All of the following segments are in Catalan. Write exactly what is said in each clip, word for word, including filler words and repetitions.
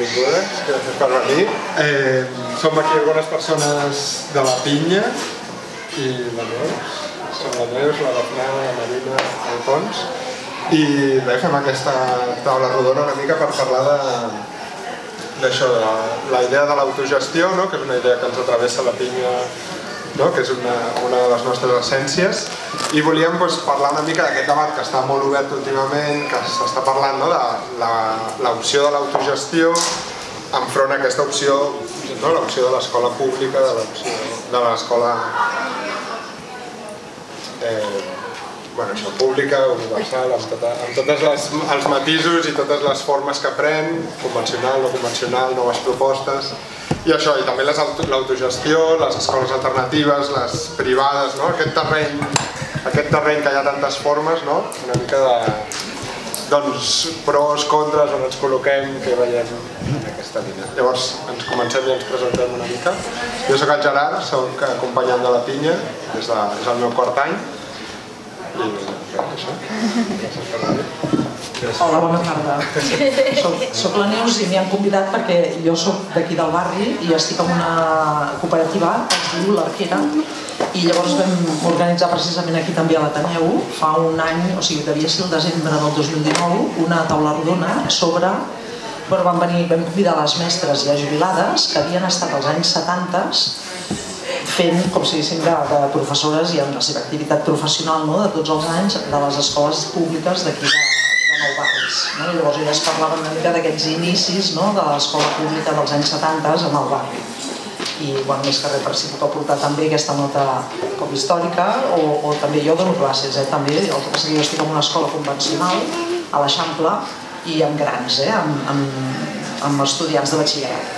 benvingudes, gràcies per venir. Som aquí algunes persones de la Pinya i la Neus. Som la Neus, la Dafna, la Marina, el Pons. I bé, fem aquesta taula rodona una mica per parlar d'això, de la idea de l'autogestió, que és una idea que ens atravessa la Pinya, que és una de les nostres essències, i volíem parlar una mica d'aquest debat que està molt obert últimament, que s'està parlant de l'opció de l'autogestió enfront a aquesta opció, l'opció de l'escola pública, de l'escola pública, universal, amb tots els matisos i totes les formes que pren, convencional, no convencional, noves propostes. I això, i també l'autogestió, les escoles alternatives, les privades, aquest terreny aquest terreny que hi ha tantes formes, una mica de pros, contres, on ens col·loquem, què veiem en aquesta línia. Llavors, ens comencem i ens presentem una mica. Jo soc el Gerard, soc acompanyant de la Pinya, és el meu quart any, i això, gràcies per venir. Hola, bona tarda. Soc la Neus i m'hi han convidat perquè jo soc d'aquí del barri i estic en una cooperativa que es diu l'Arquera, i llavors vam organitzar precisament aquí també a l'Ateneu fa un any, o sigui, devia ser el desembre del dos mil dinou, una taula rodona sobre... Vam venir, vam convidar les mestres ja jubilades que havien estat als anys setanta fent, com si diguéssim, de professores i amb la seva activitat professional de tots els anys de les escoles públiques d'aquí de Nou Barris. Llavors elles parlaven una mica d'aquests inicis de l'escola pública dels anys setanta en el barri. I més que res per si puc aportar també aquesta nota com històrica, o també jo dono classes, també, el que passa que jo estic en una escola convencional a l'Eixample i amb grans, amb estudiants de batxillerat.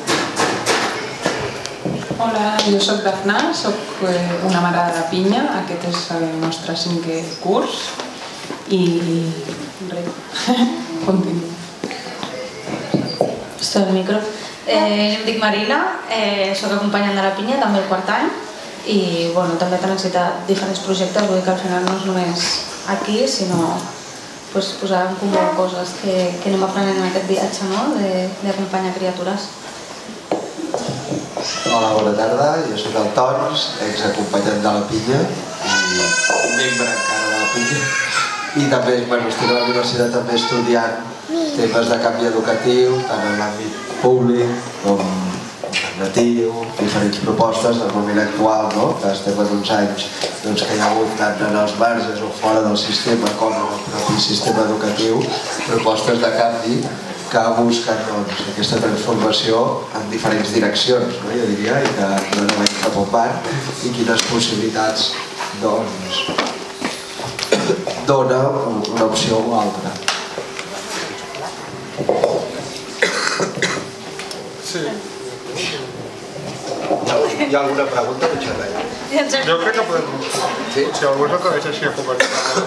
Hola, jo soc Dafna, soc una mare de la Pinya, aquest és el nostre cinquè curs i res, continuo. Estoy al micro. Em dic Marina, soc acompanyant de la Pinya, també el quart any, i també he necessitat diferents projectes, vull dir que al final no és només aquí, sinó posar en comú coses que anem aprenent en aquest viatge d'acompanyar criatures. Hola, bona tarda, jo soc el Tons, exacompanyant de la Pinya i membre encara de la Pinya, i també estic a la universitat també estudiant temes de canvi educatiu, tant en l'àmbit públic com alternatiu, diferents propostes del moment actual, que estem en uns anys que hi ha hagut tant en els marges o fora del sistema com en el propi sistema educatiu, propostes de canvi que busquen aquesta transformació en diferents direccions, jo diria, i que no anem cap on van, i quines possibilitats dona una opció o altra. Sí. Hi ha alguna pregunta? Jo crec que podem... Si algú s'atreveix així a començar...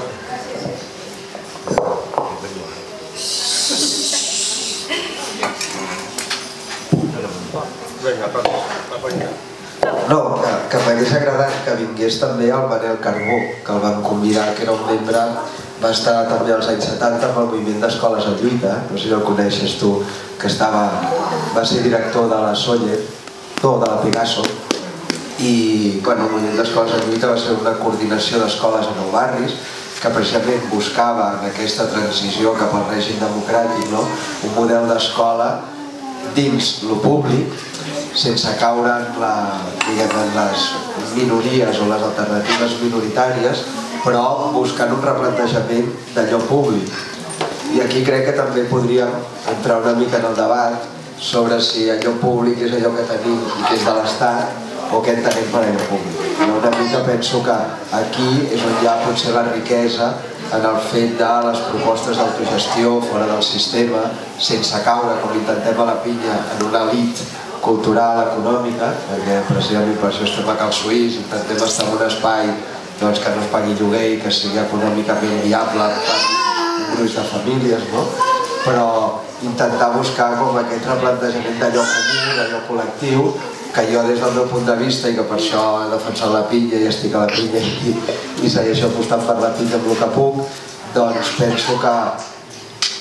Vinga, arrenca. No, que m'hagués agradat que vingués també el Manel Carbó, que el vam convidar, que era un membre, va estar també als anys setanta amb el moviment d'escoles en lluita, no sé si el coneixes tu, que va ser director de la Sóller, no, de la Pegaso, i el moviment d'escoles en lluita va ser una coordinació d'escoles a nou barris que precisament buscava en aquesta transició cap al règim democràtic un model d'escola dins lo públic, sense caure en les minories o les alternatives minoritàries, però buscant un replantejament d'allò públic. I aquí crec que també podríem entrar una mica en el debat sobre si allò públic és allò que tenim i que és de l'Estat o què entenem per allò públic. Una mica penso que aquí és on hi ha potser la riquesa en el fet de les propostes d'autogestió fora del sistema, sense caure, com intentem a la Pinya, en una elit cultural, econòmica, perquè precisament per això estem a Cal Suís, intentem estar en un espai que no es pagui lloguer i que sigui econòmicament viable per un gruix de famílies, però intentar buscar aquest replantejament d'allò comú, d'allò col·lectiu, que jo des del meu punt de vista, i que per això he defensat la Pinya i estic a la Pinya i segueixo apostant per la Pinya amb el que puc, doncs penso que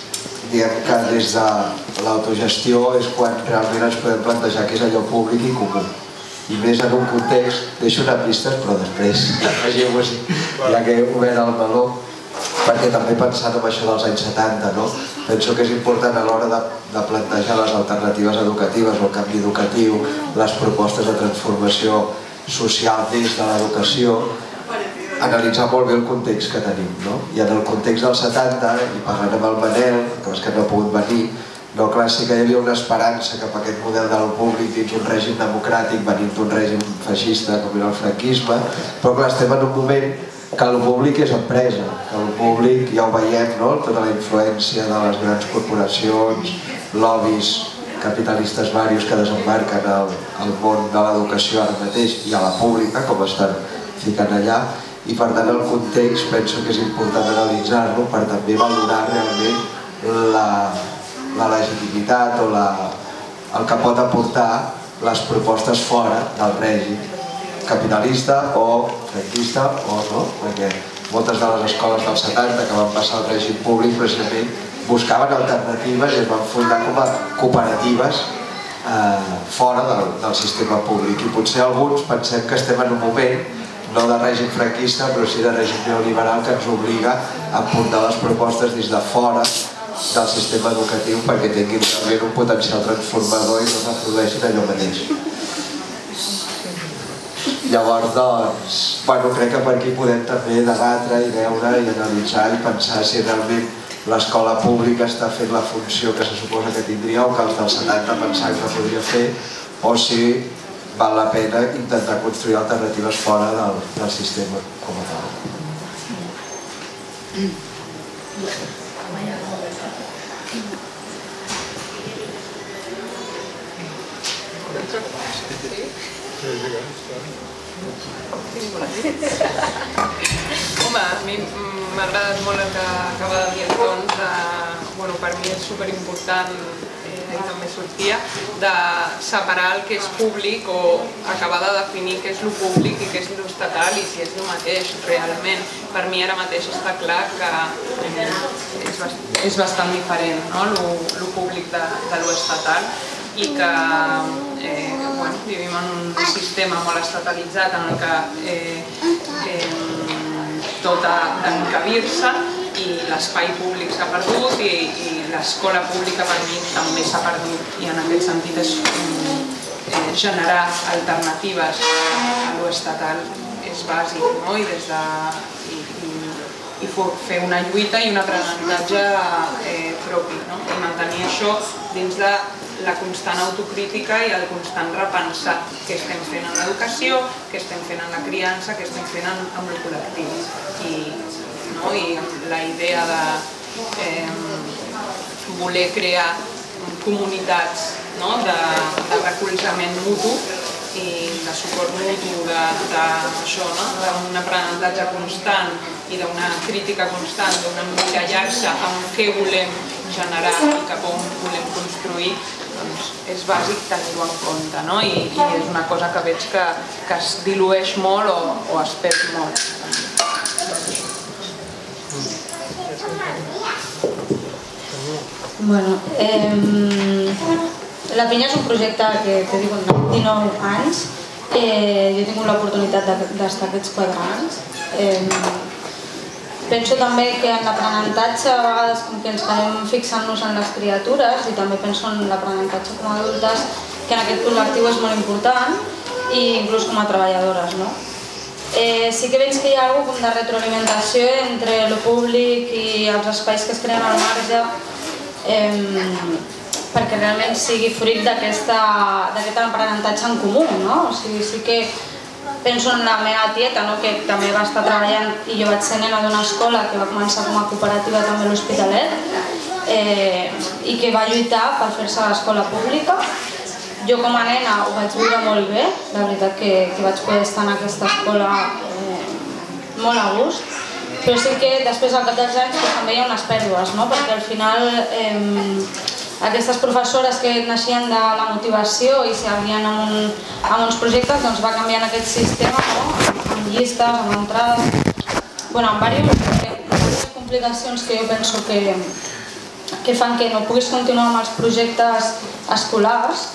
diem que des de l'autogestió és quan realment ens podem plantejar que és allò públic i comú. I més en un context, deixo una pista, però després, vegeu-ho-s'hi, ja que he obert el meló, perquè també pensant en això dels anys setanta, penso que és important a l'hora de plantejar les alternatives educatives o el canvi educatiu, les propostes de transformació social des de l'educació, analitzar molt bé el context que tenim. I en el context dels setanta, i parlant amb el Manel, que és que no ha pogut venir, no, clar, sí que hi havia una esperança cap a aquest model del públic dins un règim democràtic venint d'un règim feixista com era el franquisme, però clar, estem en un moment que el públic és empresa, que el públic, ja ho veiem, tota la influència de les grans corporacions, lobbies capitalistes varios que desembarquen al món de l'educació ara mateix i a la pública, com estan ficant allà, i per tant el context penso que és important analitzar-lo per també valorar realment la la legitimitat o el que pot aportar les propostes fora del règim capitalista o franquista o no, perquè moltes de les escoles dels setanta que van passar al règim públic precisament buscaven alternatives i es van fundar com a cooperatives fora del sistema públic i potser alguns pensem que estem en un moment no de règim franquista però sí de règim neoliberal que ens obliga a portar les propostes des de fora del sistema educatiu perquè tinguin també un potencial transformador i no reprodueixin allò mateix. Llavors, doncs, bueno, crec que per aquí podem també debatre i veure i analitzar i pensar si realment l'escola pública està fent la funció que se suposa que tindria o que els dels setanta pensaven que podria fer o si val la pena intentar construir alternatives fora del sistema com a tal. Home, a mi m'ha agradat molt el que acaba de dir el Tons. Per mi és superimportant, i també sortia, de separar el que és públic o acabar de definir què és el públic i què és l'estatal i si és el mateix realment. Per mi ara mateix està clar que és bastant diferent el públic de l'estatal i que vivim en un sistema molt estatalitzat en el que tot ha d'encabir-se i l'espai públic s'ha perdut i l'escola pública per mi també s'ha perdut i en aquest sentit és generar alternatives a l'estatal és bàsic i fer una lluita i un aprenentatge propi i mantenir això dins de la constant autocrítica i el constant repensar què estem fent en l'educació, què estem fent en la criança, què estem fent amb el col·lectiu. I la idea de voler crear comunitats de recolzament mutu i de suport mutu, d'un aprenentatge constant i d'una crítica constant, d'una mirallar-se amb què volem generar i cap on volem construir, és bàsic tenir-ho en compte i és una cosa que veig que es dilueix molt o es perd molt. Bueno, La Pinya és un projecte que té dinou anys. Jo he tingut l'oportunitat d'estar aquests quatre anys. Penso també que en l'aprenentatge a vegades com que ens quedem fixant-nos en les criatures i també penso en l'aprenentatge com a adultes que en aquest col·lectiu és molt important i inclús com a treballadores. Sí que veig que hi ha alguna cosa de retroalimentació entre el públic i els espais que es creen al marge perquè realment sigui fruit d'aquest aprenentatge en comú. Sí que penso en la meva tieta, que també va estar treballant i jo vaig ser nena d'una escola que va començar com a cooperativa també a l'Hospitalet i que va lluitar per fer-se a l'escola pública. Jo com a nena ho vaig viure molt bé, la veritat que vaig poder estar en aquesta escola molt a gust, però sí que després al cap dels anys també hi ha unes pèrdues, perquè al final aquestes professores que naixien de la motivació i s'havien en uns projectes, doncs va canviant aquest sistema amb llistes, amb entrades, amb diverses complicacions que jo penso que que fan que no puguis continuar amb els projectes escolars,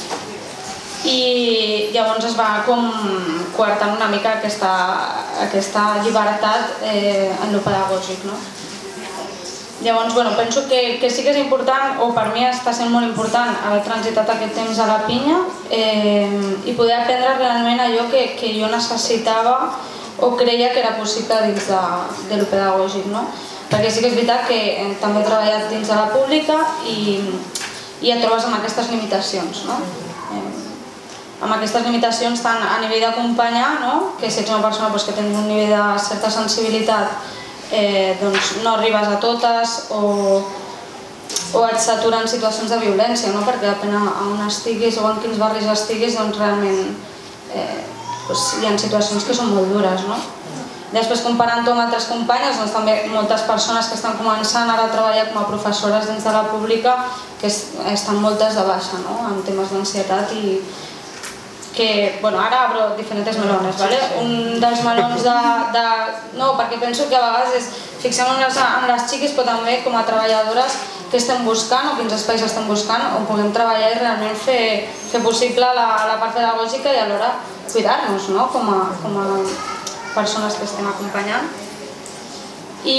i llavors es va com coartant una mica aquesta, aquesta llibertat eh, en lo pedagògic, no? Llavors, bueno, penso que, que sí que és important, o per mi està sent molt important, haver transitat aquest temps a la pinya eh, i poder aprendre realment allò que, que jo necessitava o creia que era possible dins de, de lo pedagògic, no? Perquè sí que és veritat que eh, també he treballat dins de la pública i, i et trobes amb aquestes limitacions, no? Eh, amb aquestes limitacions tant a nivell d'acompanyar, no? Que si ets una persona pues, que tens un nivell de certa sensibilitat, Eh, doncs no arribes a totes o, o et saturen situacions de violència, no? Perquè depèn on estiguis o en quins barris estiguis, doncs realment eh, doncs hi ha situacions que són molt dures, no? Després, comparant-ho amb altres companyes, doncs també moltes persones que estan començant ara a treballar com a professores dins de la pública que estan moltes de baixa, no? En temes d'ansietat i que, bueno, ara abro diferents melones, ¿vale? Un dels melons de, de... No, perquè penso que a vegades és fixem-nos en les xiques, però també com a treballadores que estem buscant o quins espais estem buscant on puguem treballar i realment fer, fer possible la, la part pedagògica i alhora cuidar-nos, no? Com a, com a persones que estem acompanyant. I,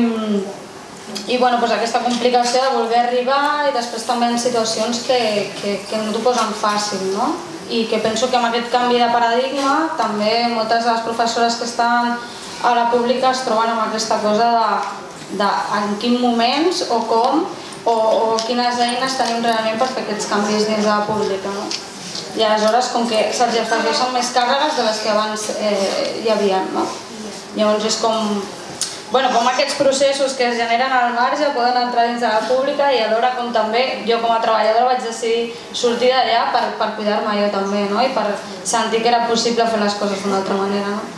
i bueno, doncs aquesta complicació de voler arribar i després també en situacions que, que, que no t'ho posen fàcil, no? I que penso que amb aquest canvi de paradigma també moltes de les professores que estan a la pública es troben amb aquesta cosa de, de en quins moments o com o, o quines eines tenim realment per fer aquests canvis dins de la pública, no? I aleshores com que se'ls afegeixen més càrregues de les que abans eh, hi havia, no? Llavors és com Bueno, com aquests processos que es generen al marge poden entrar dins de la pública i alhora com també jo com a treballadora vaig decidir sortir d'allà per, per cuidar-me jo també, no? I per sentir que era possible fer les coses d'una altra manera, no?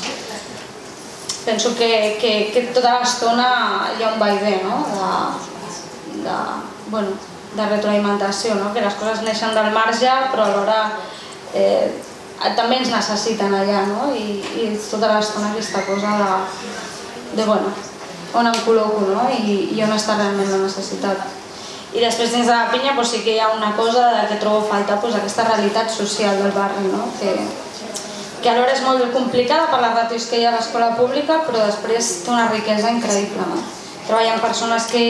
Penso que, que, que tota l'estona hi ha un vaivé, no? De, de, bueno, de retroalimentació, no? Que les coses neixen del marge però alhora eh, també ens necessiten allà, no? I, i tota l'estona aquesta cosa de de bueno, on em col·loco, no? I, i on està realment la necessitat. I després dins de la pinya doncs, sí que hi ha una cosa de que trobo falta doncs, aquesta realitat social del barri, no? Que, que alhora és molt complicada per les ràtios que hi ha a l'escola pública, però després té una riquesa increïble, no? Treballen persones que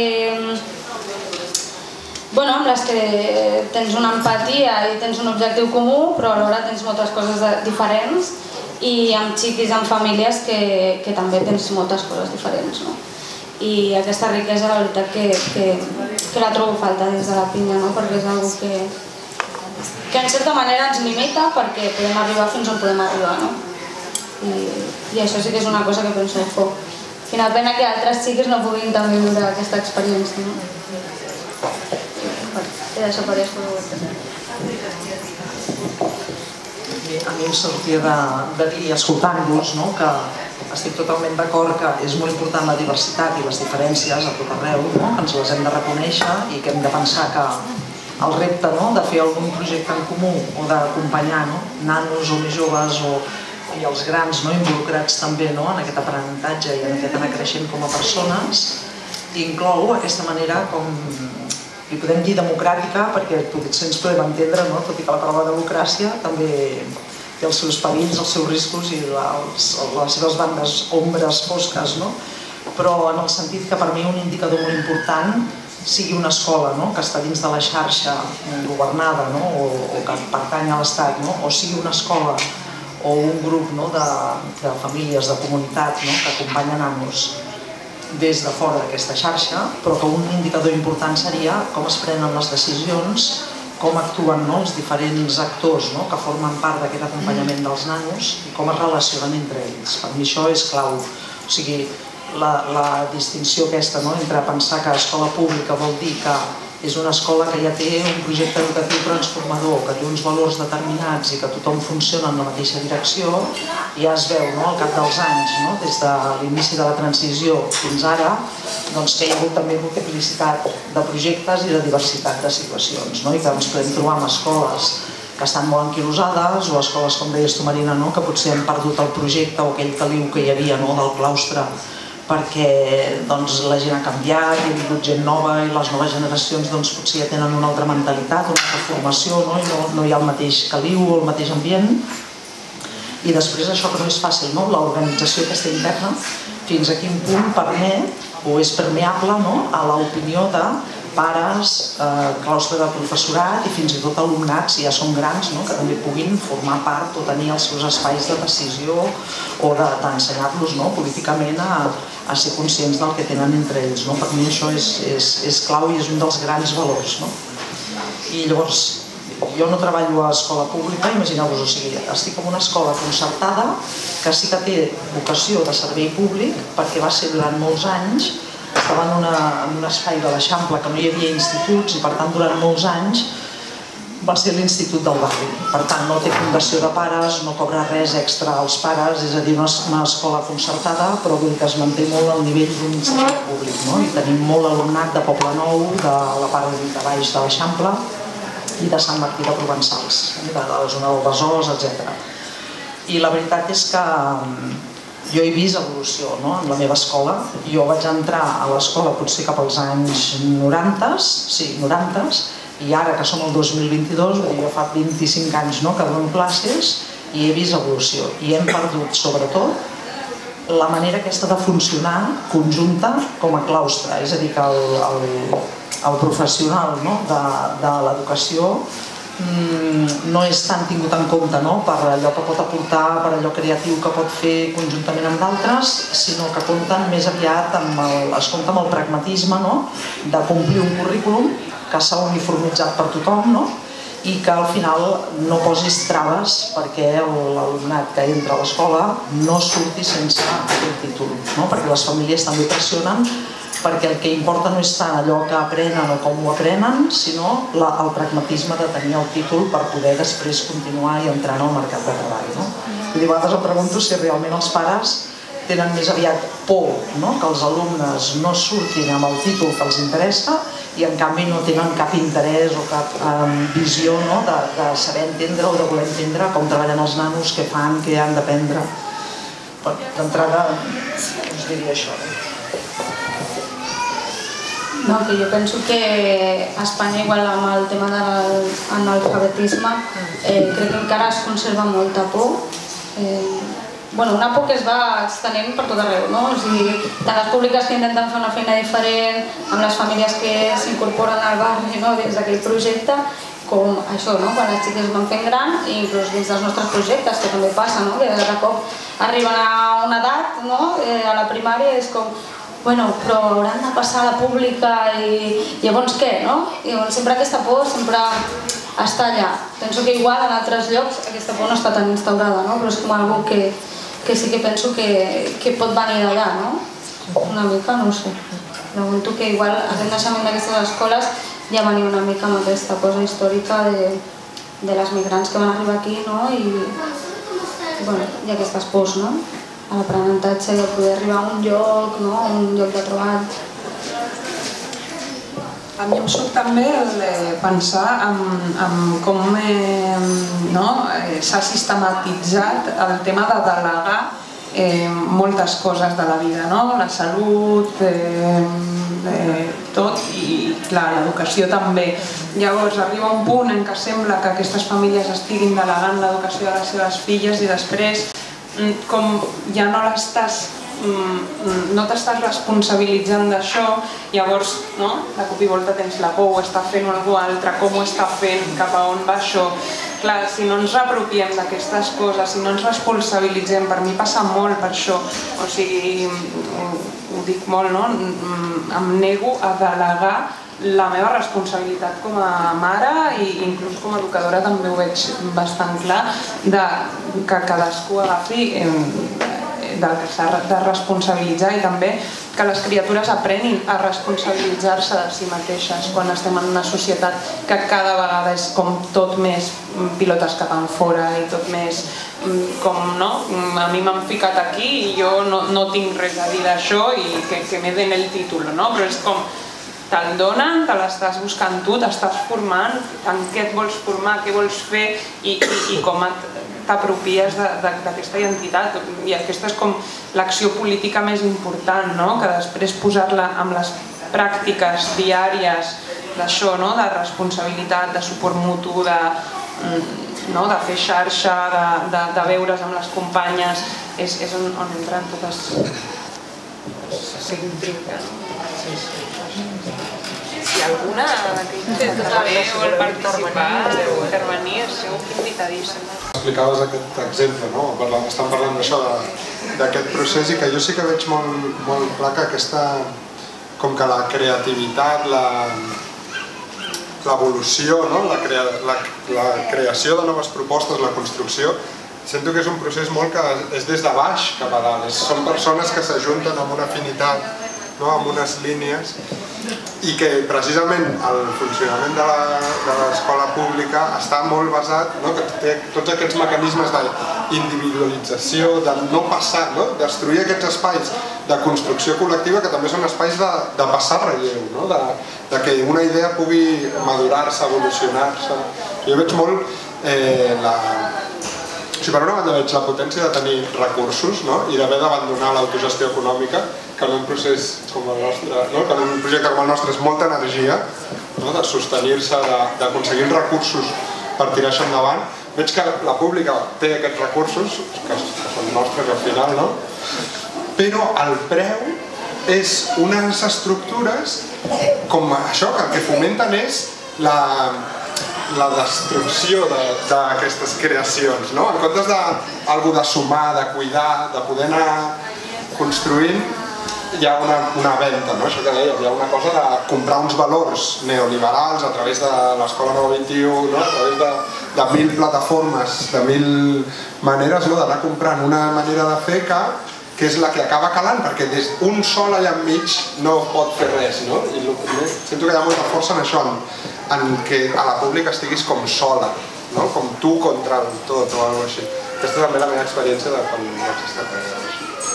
bueno, amb les que tens una empatia i tens un objectiu comú, però alhora tens moltes coses diferents i amb xiquis, amb famílies que, que també tens moltes coses diferents, no? I aquesta riquesa la veritat que, que, que la trobo falta des de la pinya, no? Perquè és una que, que en certa manera ens limita perquè podem arribar fins on podem arribar, no? I, i això sí que és una cosa que penso oh, quina pena que altres xiques no puguin també viure aquesta experiència, no? He deixat per això. A mi em sortia de, de dir, escoltant-vos, no? Que estic totalment d'acord que és molt important la diversitat i les diferències a tot arreu, no? Que ens les hem de reconèixer i que hem de pensar que el repte, no? De fer algun projecte en comú o d'acompanyar, no? Nanos o més joves o, i els grans, no? Involucrats també, no? En aquest aprenentatge i en aquest anar creixent com a persones inclou aquesta manera com li podem dir democràtica perquè potser ens podem entendre, no? Tot i que la paraula democràcia també té els seus perills, els seus riscos i les, les seves bandes ombres fosques, no? Però en el sentit que per mi un indicador molt important sigui una escola, no? Que està dins de la xarxa governada, no? o, o que pertany a l'Estat, no? O sigui una escola o un grup, no? de, de famílies, de comunitat, no? Que acompanyen nanos des de fora d'aquesta xarxa, però que un indicador important seria com es prenen les decisions, com actuen, no? Els diferents actors, no? Que formen part d'aquest acompanyament dels nanos i com es relacionen entre ells. Per mi això és clau. O sigui, la, la distinció aquesta, no? Entre pensar que escola pública vol dir que és una escola que ja té un projecte educatiu transformador, que té uns valors determinats i que tothom funciona en la mateixa direcció, ja es veu, no? Al cap dels anys, no? Des de l'inici de la transició fins ara, doncs que hi ha hagut també multiplicitat de projectes i de diversitat de situacions, no? I que ens podem trobar amb escoles que estan molt anquilosades o escoles, com deies tu, Marina, no? Que potser han perdut el projecte o aquell caliu que hi havia, no? Del claustre perquè la gent ha canviat, hi ha vingut gent nova i les noves generacions potser ja tenen una altra mentalitat, una altra formació, i no hi ha el mateix caliu o el mateix ambient. I després això que no és fàcil, l'organització aquesta interna, fins a quin punt permet o és permeable a l'opinió de pares, claustre de professorat i fins i tot alumnats, si ja són grans, que també puguin formar part o tenir els seus espais de decisió o d'ensenyar-los políticament a ser conscients del que tenen entre ells. Per mi això és clau i és un dels grans valors. I llavors, jo no treballo a escola pública, imagineu-vos, o sigui, estic en una escola concertada que sí que té vocació de servei públic perquè va ser durant molts anys, estava en un espai de l'Eixample que no hi havia instituts i per tant durant molts anys va ser l'institut del barri. Per tant no té fundació de pares, no cobra res extra als pares, és a dir, una escola concertada però vull dir que es manté molt al nivell d'un institut públic. I tenim molt alumnat de Poblenou, de la part de baix de l'Eixample i de Sant Martí de Provençals, de la zona del Besòs, etcètera. I la veritat és que jo he vist evolució en la meva escola. Jo vaig entrar a l'escola potser cap als anys noranta, sí, noranta, i ara que som el dos mil vint-i-dos, jo fa vint-i-cinc anys que dono classes i he vist evolució. I hem perdut, sobretot, la manera aquesta de funcionar conjunta com a claustre. És a dir, que el professional de l'educació no és tan tingut en compte per allò que pot aportar, per allò creatiu que pot fer conjuntament amb d'altres, sinó que compten més aviat amb el pragmatisme de complir un currículum que s'ha uniformitzat per tothom i que al final no posis traves perquè l'alumnat que entra a l'escola no surti sense aquest títol, perquè les famílies també pressionen perquè el que importa no és tant allò que aprenen o com ho aprenen, sinó el pragmatisme de tenir el títol per poder després continuar i entrar en el mercat de treball. I a vegades em pregunto si realment els pares tenen més aviat por que els alumnes no surtin amb el títol que els interessa i en canvi no tenen cap interès o cap visió de saber entendre o de voler entendre com treballen els nanos, què fan, què han d'aprendre. D'entrada us diria això. No, que jo penso que a Espanya, igual amb el tema de l'analfabetisme, crec que encara es conserva molta por. Bueno, una por que es va estenent per tot arreu, no? O sigui, tant les públiques que intenten fer una feina diferent, amb les famílies que s'incorporen al barri dins d'aquell projecte, com això, quan les xiques es van fent gran, i inclús dins dels nostres projectes, que també passa, que de cop arriben a una edat, a la primària, és com bueno, però hauran de passar a la pública i llavors què, no? I llavors sempre aquesta por sempre està allà. Penso que igual en altres llocs aquesta por no està tan instaurada, no? Però és com algo que sí que penso que pot venir d'allà, no? Una mica, no ho sé. Pregunto que igual aquest naixement d'aquestes escoles ja venia una mica amb aquesta cosa històrica de les migrants que van arribar aquí, no? I aquestes pors, no? A l'aprenentatge de poder arribar a un lloc, a un lloc de treball. A mi em surt també pensar en com s'ha sistematitzat el tema de delegar moltes coses de la vida, la salut, tot, i l'educació també. Llavors arriba un punt en què sembla que aquestes famílies estiguin delegant l'educació de les seves filles i després com ja no l'estàs no t'estàs responsabilitzant d'això, llavors de cop i volta tens la por, ho està fent algú altre, com ho està fent, cap a on va això. Clar, si no ens repropiem d'aquestes coses, si no ens responsabilitzem, per mi passa molt per això, o sigui, ho dic molt, no? Em nego a delegar la meva responsabilitat com a mare i inclús com a educadora també ho veig bastant clar, que cadascú agafi del que s'ha de responsabilitzar i també que les criatures aprenin a responsabilitzar-se de si mateixes quan estem en una societat que cada vegada és com tot més pilotes cap enfora i tot més com, no? A mi m'han ficat aquí i jo no tinc res a dir d'això i que me den el títol, no? Però és com te'l donen, te l'estàs buscant tu, t'estàs formant, en què et vols formar, què vols fer i com et t'apropies d'aquesta identitat, i aquesta és com l'acció política més important, que després posar-la amb les pràctiques diàries d'això, de responsabilitat, de suport mutu, de fer xarxa, de veure's amb les companyes, és on entren totes cinc trinques. Si alguna vol participar, deu intervenir, sou invitadíssims. Explicaves aquest exemple, estan parlant d'això, d'aquest procés, i que jo sí que veig molt clar que aquesta, com que la creativitat, l'evolució, la creació de noves propostes, la construcció, sento que és un procés molt que és des de baix cap a dalt. Són persones que s'ajunten amb una afinitat, amb unes línies, i que precisament el funcionament de l'escola pública està molt basat, que té tots aquests mecanismes d'individualització, de no passar, destruir aquests espais de construcció col·lectiva que també són espais de passar relleu, de que una idea pugui madurar-se, evolucionar-se. Jo veig molt la... Per una banda veig la potència de tenir recursos i d'haver d'abandonar l'autogestió econòmica, que en un procés com el nostre, que en un projecte com el nostre és molta energia, de sostenir-se, d'aconseguir recursos per tirar això endavant. Veig que la pública té aquests recursos, que són nostres al final, però el preu és unes estructures com això, que el que fomenten és la... la destrucció d'aquestes creacions, en comptes d'algú de sumar, de cuidar, de poder anar construint, hi ha una venda, això que dèiem, hi ha una cosa de comprar uns valors neoliberals a través de l'escola nou vint-i-u, a través de mil plataformes, de mil maneres d'anar comprant una manera de fer que és la que acaba calant, perquè des d'un sol allà enmig no pot fer res. Sento que hi ha molta força en això, en que a la pública estiguis com sola, com tu contra el tot o alguna cosa així. Aquesta és també la meva experiència de quan vaig estar allà.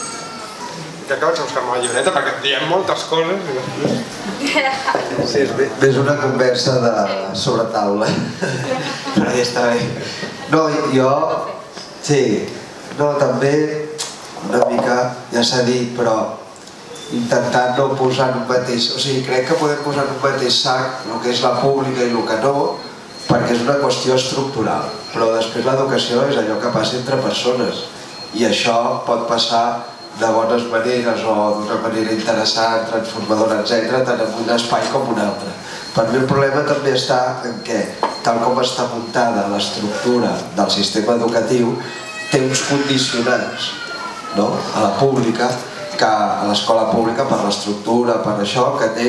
Ja que vaig a buscar-me la llibreta perquè et diem moltes coses i després... Sí, és una conversa sobre taula, però ja està bé. No, jo... Sí, no, també una mica, ja s'ha dit, però intentant no posar en un mateix... O sigui, crec que podem posar en un mateix sac el que és la pública i el que no, perquè és una qüestió estructural. Però després l'educació és allò que passa entre persones. I això pot passar de bones maneres o d'una manera interessant, transformadora, etcètera, tant en un espai com un altre. Per mi el problema també està en què, tal com està muntada l'estructura del sistema educatiu, té uns condicionants a la pública, a l'escola pública, per l'estructura, per això, que té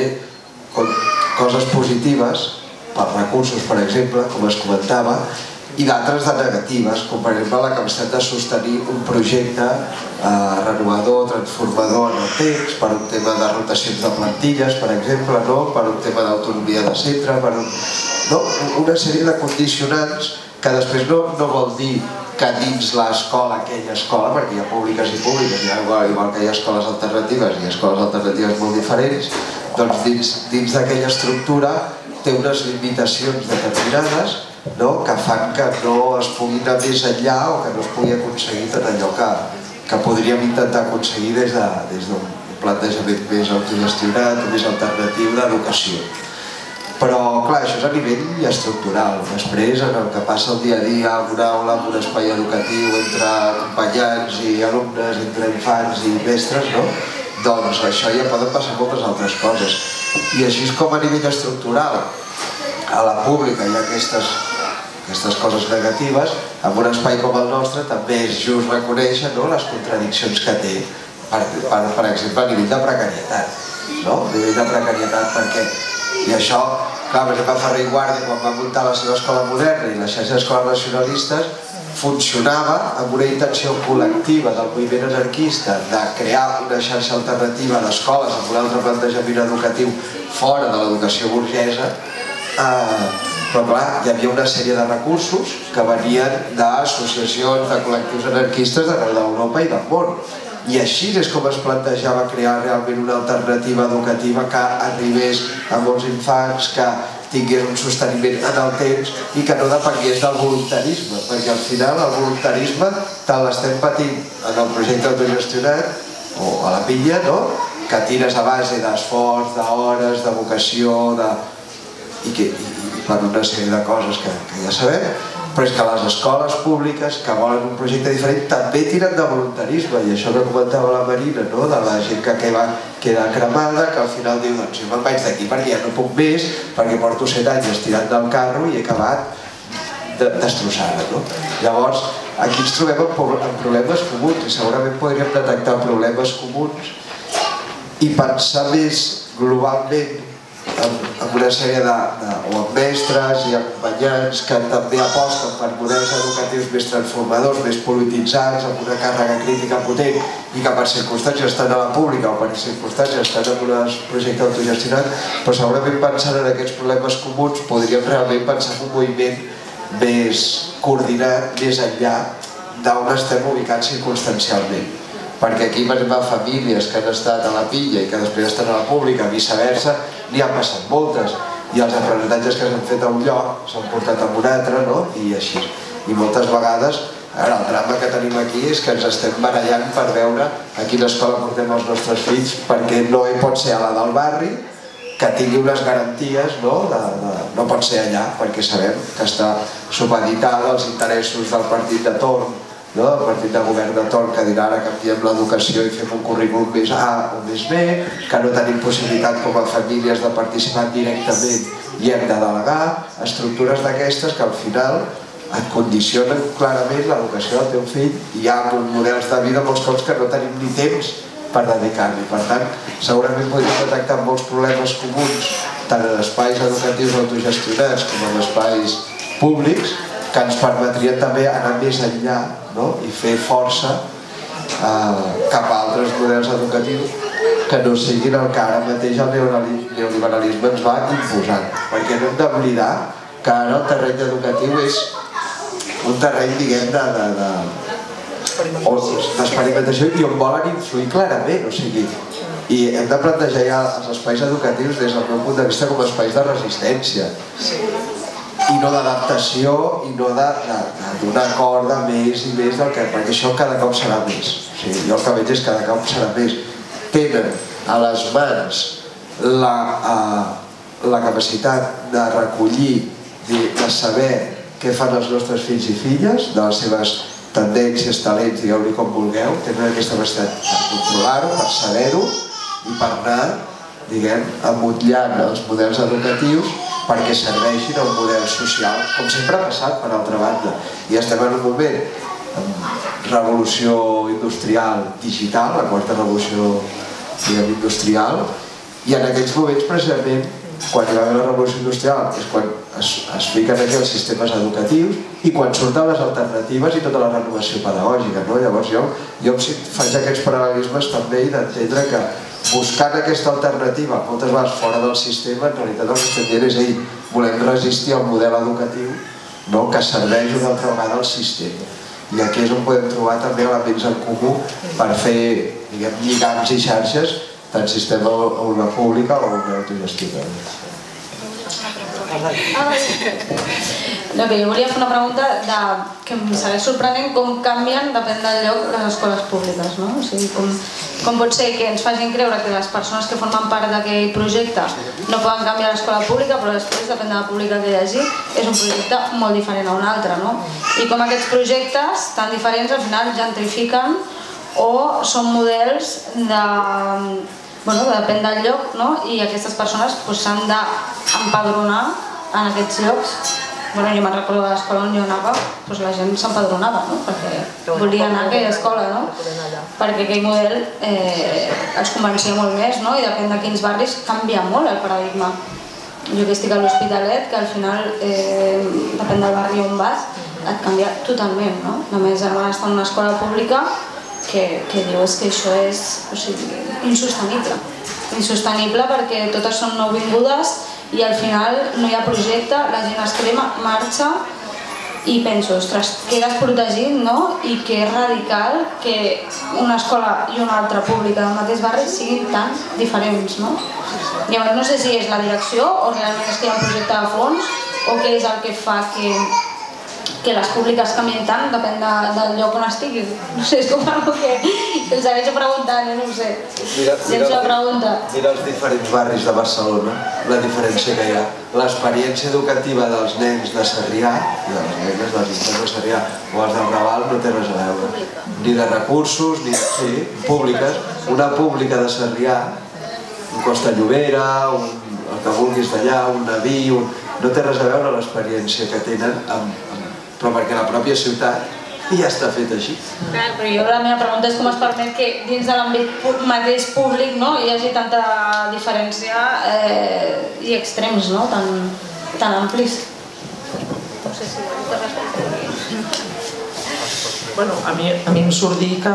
coses positives, per recursos, per exemple, com es comentava, i d'altres de negatives, com per exemple la capacitat de sostenir un projecte renovador, transformador en el text, per un tema de rotacions de plantilles, per exemple, per un tema d'autonomia de centre, per una sèrie de condicionants que després no vol dir que dins l'escola, aquella escola, perquè hi ha públiques i públiques, igual que hi ha escoles alternatives i escoles alternatives molt diferents, doncs dins d'aquella estructura té unes limitacions determinades que fan que no es pugui anar més enllà o que no es pugui aconseguir tot allò que podríem intentar aconseguir des d'un plantejament més autogestionat, més alternatiu d'educació. Però, clar, això és a nivell estructural. Després, en el que passa el dia a dia, en una aula, en un espai educatiu, entre acompanyants i alumnes, entre infants i mestres, doncs això ja poden passar moltes altres coses. I així és com a nivell estructural, a la pública hi ha aquestes coses negatives, en un espai com el nostre també és just reconèixer les contradiccions que té, per exemple, a nivell de precarietat. A nivell de precarietat, perquè i això, clar, per exemple, Ferrer i Guàrdia, quan va muntar la seva escola moderna i la xarxa d'escoles nacionalistes, funcionava amb una intenció col·lectiva del moviment anarquista de crear una xarxa alternativa d'escoles amb un altre plantejament educatiu fora de l'educació burgesa, però clar, hi havia una sèrie de recursos que venien d'associacions, de col·lectius anarquistes d'arreu d'Europa i del món. I així és com es plantejava crear realment una alternativa educativa que arribés a molts infants, que tingués un sosteniment en el temps i que no depengués del voluntarisme, perquè al final el voluntarisme tant l'estem patint en el projecte autogestionat o a la pinya, no? Que tires a base d'esforç, d'hores, de vocació, de... I, que, i, i per una sèrie de coses que, que ja sabem, però és que les escoles públiques que volen un projecte diferent també tiren de voluntarisme, i això que comentava la Marina, no? De la gent que queda, queda cremada, que al final diu, doncs jo me'n vaig d'aquí perquè ja no puc més, perquè porto set anys estirant del carro i he acabat de, destrossada, no? Llavors, aquí ens trobem amb problemes comuns i segurament podríem detectar problemes comuns i pensar més globalment amb una sèrie de, de o amb mestres i acompanyants que també aposten per models educatius més transformadors, més polititzats, amb una càrrega crítica potent i que per circumstàncies estan a la pública o per circumstàncies estan en un projecte autogestionat, però segurament pensant en aquests problemes comuns podríem realment pensar en un moviment més coordinat, més enllà d'on estem ubicats circumstancialment. Perquè aquí, per exemple, famílies que han estat a la pinya i que després estan a la pública, viceversa, n'hi han passat moltes, i els aprenentatges que s'han fet a un lloc s'han portat a un altre, no? I així. I moltes vegades, ara, el drama que tenim aquí és que ens estem barallant per veure a quina escola portem els nostres fills, perquè no hi pot ser a la del barri, que tingui unes garanties, no? De, de, no pot ser allà, perquè sabem que està supeditada als interessos del partit de torn, no? El partit de govern de torn que dirà ara canviem l'educació i fem un currículum més A o més B, que no tenim possibilitat com a famílies de participar directament i hem de delegar, estructures d'aquestes que al final et condicionen clarament l'educació del teu fill i hi ha models de vida molts cops que no tenim ni temps per dedicar-li. Per tant, segurament podríem detectar molts problemes comuns tant en espais educatius autogestionats com en espais públics que ens permetrien també anar més enllà, no? I fer força eh, cap a altres models educatius que no siguin el que ara mateix el neoliberalisme ens va imposant. Perquè no hem d'oblidar que ara el terreny educatiu és un terreny, diguem, de, de, de, d'experimentació i on volen influir clarament, o sigui, i hem de plantejar ja els espais educatius des del meu punt de vista com a espais de resistència i no d'adaptació i no de, de, de donar corda més i més del que, perquè això cada cop serà més. O sigui, jo el que veig és que cada cop serà més. Tenen a les mans la, uh, la capacitat de recollir, de, de saber què fan els nostres fills i filles, de les seves tendències, talents, digueu-li com vulgueu, tenen aquesta capacitat per controlar-ho, per saber-ho i per anar, diguem, amotllant els models educatius perquè serveixin a un model social, com sempre ha passat per altra banda. I estem en un moment amb revolució industrial digital, la quarta revolució diguem, industrial, i en aquells moments precisament quan hi va haver la revolució industrial és quan es, es fiquen aquí els sistemes educatius i quan surten les alternatives i tota la renovació pedagògica, no? Llavors jo, jo faig aquests paral·lelismes també i d'entendre que buscant aquesta alternativa, moltes vegades fora del sistema, en realitat el que estem dient és ei, volem resistir al model educatiu, no? Que serveix una altra vegada al sistema. I aquí és on podem trobar també elements en comú per fer, diguem, lligams i xarxes tant sistema a una pública o a una autogestionada. No, que jo volia fer una pregunta de, que em segueix sorprenent com canvien, depèn del lloc, les escoles públiques, no? O sigui, com, com pot ser que ens facin creure que les persones que formen part d'aquell projecte no poden canviar l'escola pública, però després, depèn de la pública que hi hagi, és un projecte molt diferent a un altre, no? I com aquests projectes tan diferents al final gentrifiquen o són models de... Bueno, que depèn del lloc, no? I aquestes persones s'han d'empadronar en aquests llocs. Bueno, jo me'n recordo de l'escola on jo anava, doncs la gent s'empadronava, no? Perquè volia anar a aquella escola, no? Perquè aquell model eh, els convencia molt més, no? I depèn de quins barris canvia molt el paradigma. Jo que estic a l'Hospitalet, que al final eh, depèn del barri on vas, et canvia totalment, no? La meva germana està en una escola pública que, que diu és que això és o sigui, insostenible. Insostenible perquè totes són nouvingudes i al final no hi ha projecte, la gent es crema, marxa i penso, ostres, que desprotegit, no? I que és radical que una escola i una altra pública del mateix barri siguin tan diferents, no? Llavors no sé si és la direcció o realment és que hi ha un projecte de fons o què és el que fa que, que les públiques canvien tant, depèn de, del lloc on estiguin. No sé, és com algo que, que els segueixo preguntant, no ho sé. Mira, mira, la pregunta. Mira els diferents barris de Barcelona, la diferència que hi ha. L'experiència educativa dels nens de Sarrià i de les nenes dels infants de Sarrià o els del Raval no té res a veure. Ni de recursos, ni sí, públiques. Una pública de Sarrià, un Costa Llobera, un, el que vulguis d'allà, un Naví, un... no té res a veure l'experiència que tenen, amb, amb... però perquè la pròpia ciutat ja està fet així. Clar, però jo la meva pregunta és com es permet que dins de l'àmbit mateix públic, no, hi hagi tanta diferència eh, i extrems, no, tan, tan amplis. No sé si ho respecte. Bueno, a mi, a mi em surt dir que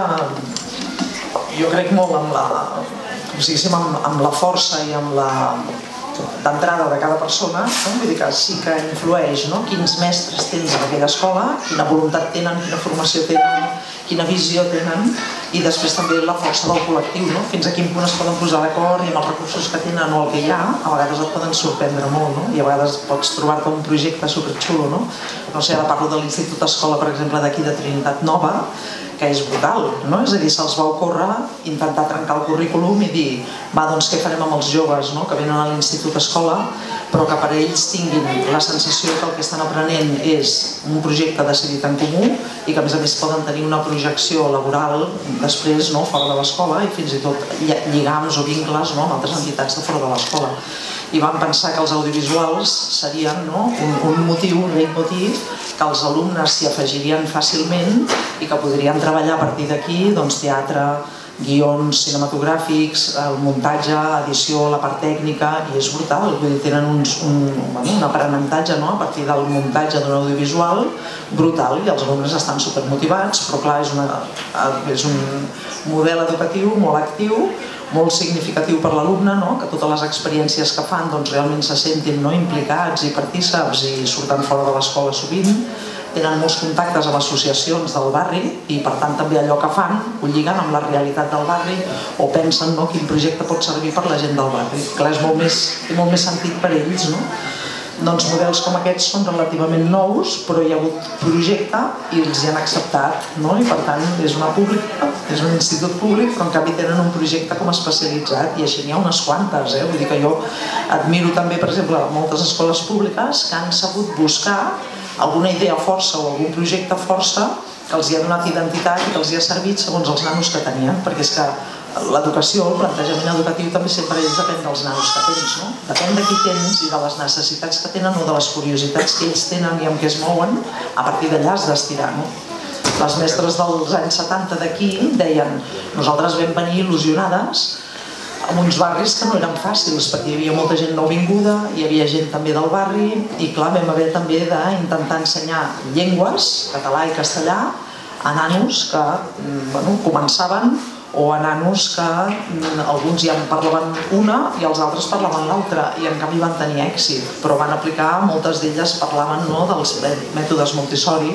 jo crec molt amb la, com si diguéssim, amb, amb la força i amb la d'entrada de cada persona, no? Vull dir que sí que influeix, no? Quins mestres tens en aquella escola, quina voluntat tenen, quina formació tenen, quina visió tenen, i després també la força del col·lectiu, no? Fins a quin punt es poden posar d'acord i amb els recursos que tenen o el que hi ha, a vegades et poden sorprendre molt, no? I a vegades pots trobar-te un projecte superxulo, no? No sé, ara parlo de l'Institut Escola, per exemple, d'aquí de Trinitat Nova, que és brutal, no? És a dir, se'ls va ocórrer intentar trencar el currículum i dir, va, doncs què farem amb els joves, no? Que venen a l'Institut Escola, però que per ells tinguin la sensació que el que estan aprenent és un projecte decidit en comú i que a més a més poden tenir una projecció laboral després, no? Fora de l'escola i fins i tot lligams o vincles, no? Amb altres entitats de fora de l'escola. I vam pensar que els audiovisuals serien, no? un, un motiu, un leitmotiv, que els alumnes s'hi afegirien fàcilment i que podrien treballar a partir d'aquí doncs, teatre, guions cinematogràfics, el muntatge, edició, la part tècnica, i és brutal, vull dir, tenen uns, un, bueno, un aprenentatge, no? A partir del muntatge d'un audiovisual brutal, i els alumnes estan supermotivats, però clar, és, una, és un model educatiu molt actiu, molt significatiu per l'alumne, no? Que totes les experiències que fan doncs, realment se sentin, no? Implicats i partíceps i surten fora de l'escola sovint, tenen molts contactes amb associacions del barri i per tant també allò que fan ho lliguen amb la realitat del barri o pensen, no? Quin projecte pot servir per la gent del barri. Clar, és molt més, té molt més sentit per ells, no? Doncs models com aquests són relativament nous, però hi ha hagut projecte i els hi han acceptat, no? I per tant és una pública, és un institut públic, però en canvi tenen un projecte com a especialitzat i així n'hi ha unes quantes, eh? Vull dir que jo admiro també, per exemple, moltes escoles públiques que han sabut buscar alguna idea força o algun projecte força que els hi ha donat identitat i que els hi ha servit segons els nanos que tenien, perquè és que l'educació, el plantejament educatiu també sempre és depèn dels nanos que tens, no? Depèn de qui tens i de les necessitats que tenen o de les curiositats que ells tenen i amb què es mouen, a partir d'allà has d'estirar, no? Les mestres dels anys setanta d'aquí deien, nosaltres vam venir il·lusionades amb uns barris que no eren fàcils perquè hi havia molta gent nouvinguda, hi havia gent també del barri i clar, vam haver també d'intentar ensenyar llengües, català i castellà, a nanos que bueno, començaven o a nanos que alguns ja en parlaven una i els altres parlaven l'altra i en canvi van tenir èxit, però van aplicar, moltes d'elles parlaven, no, dels mètodes Montessori,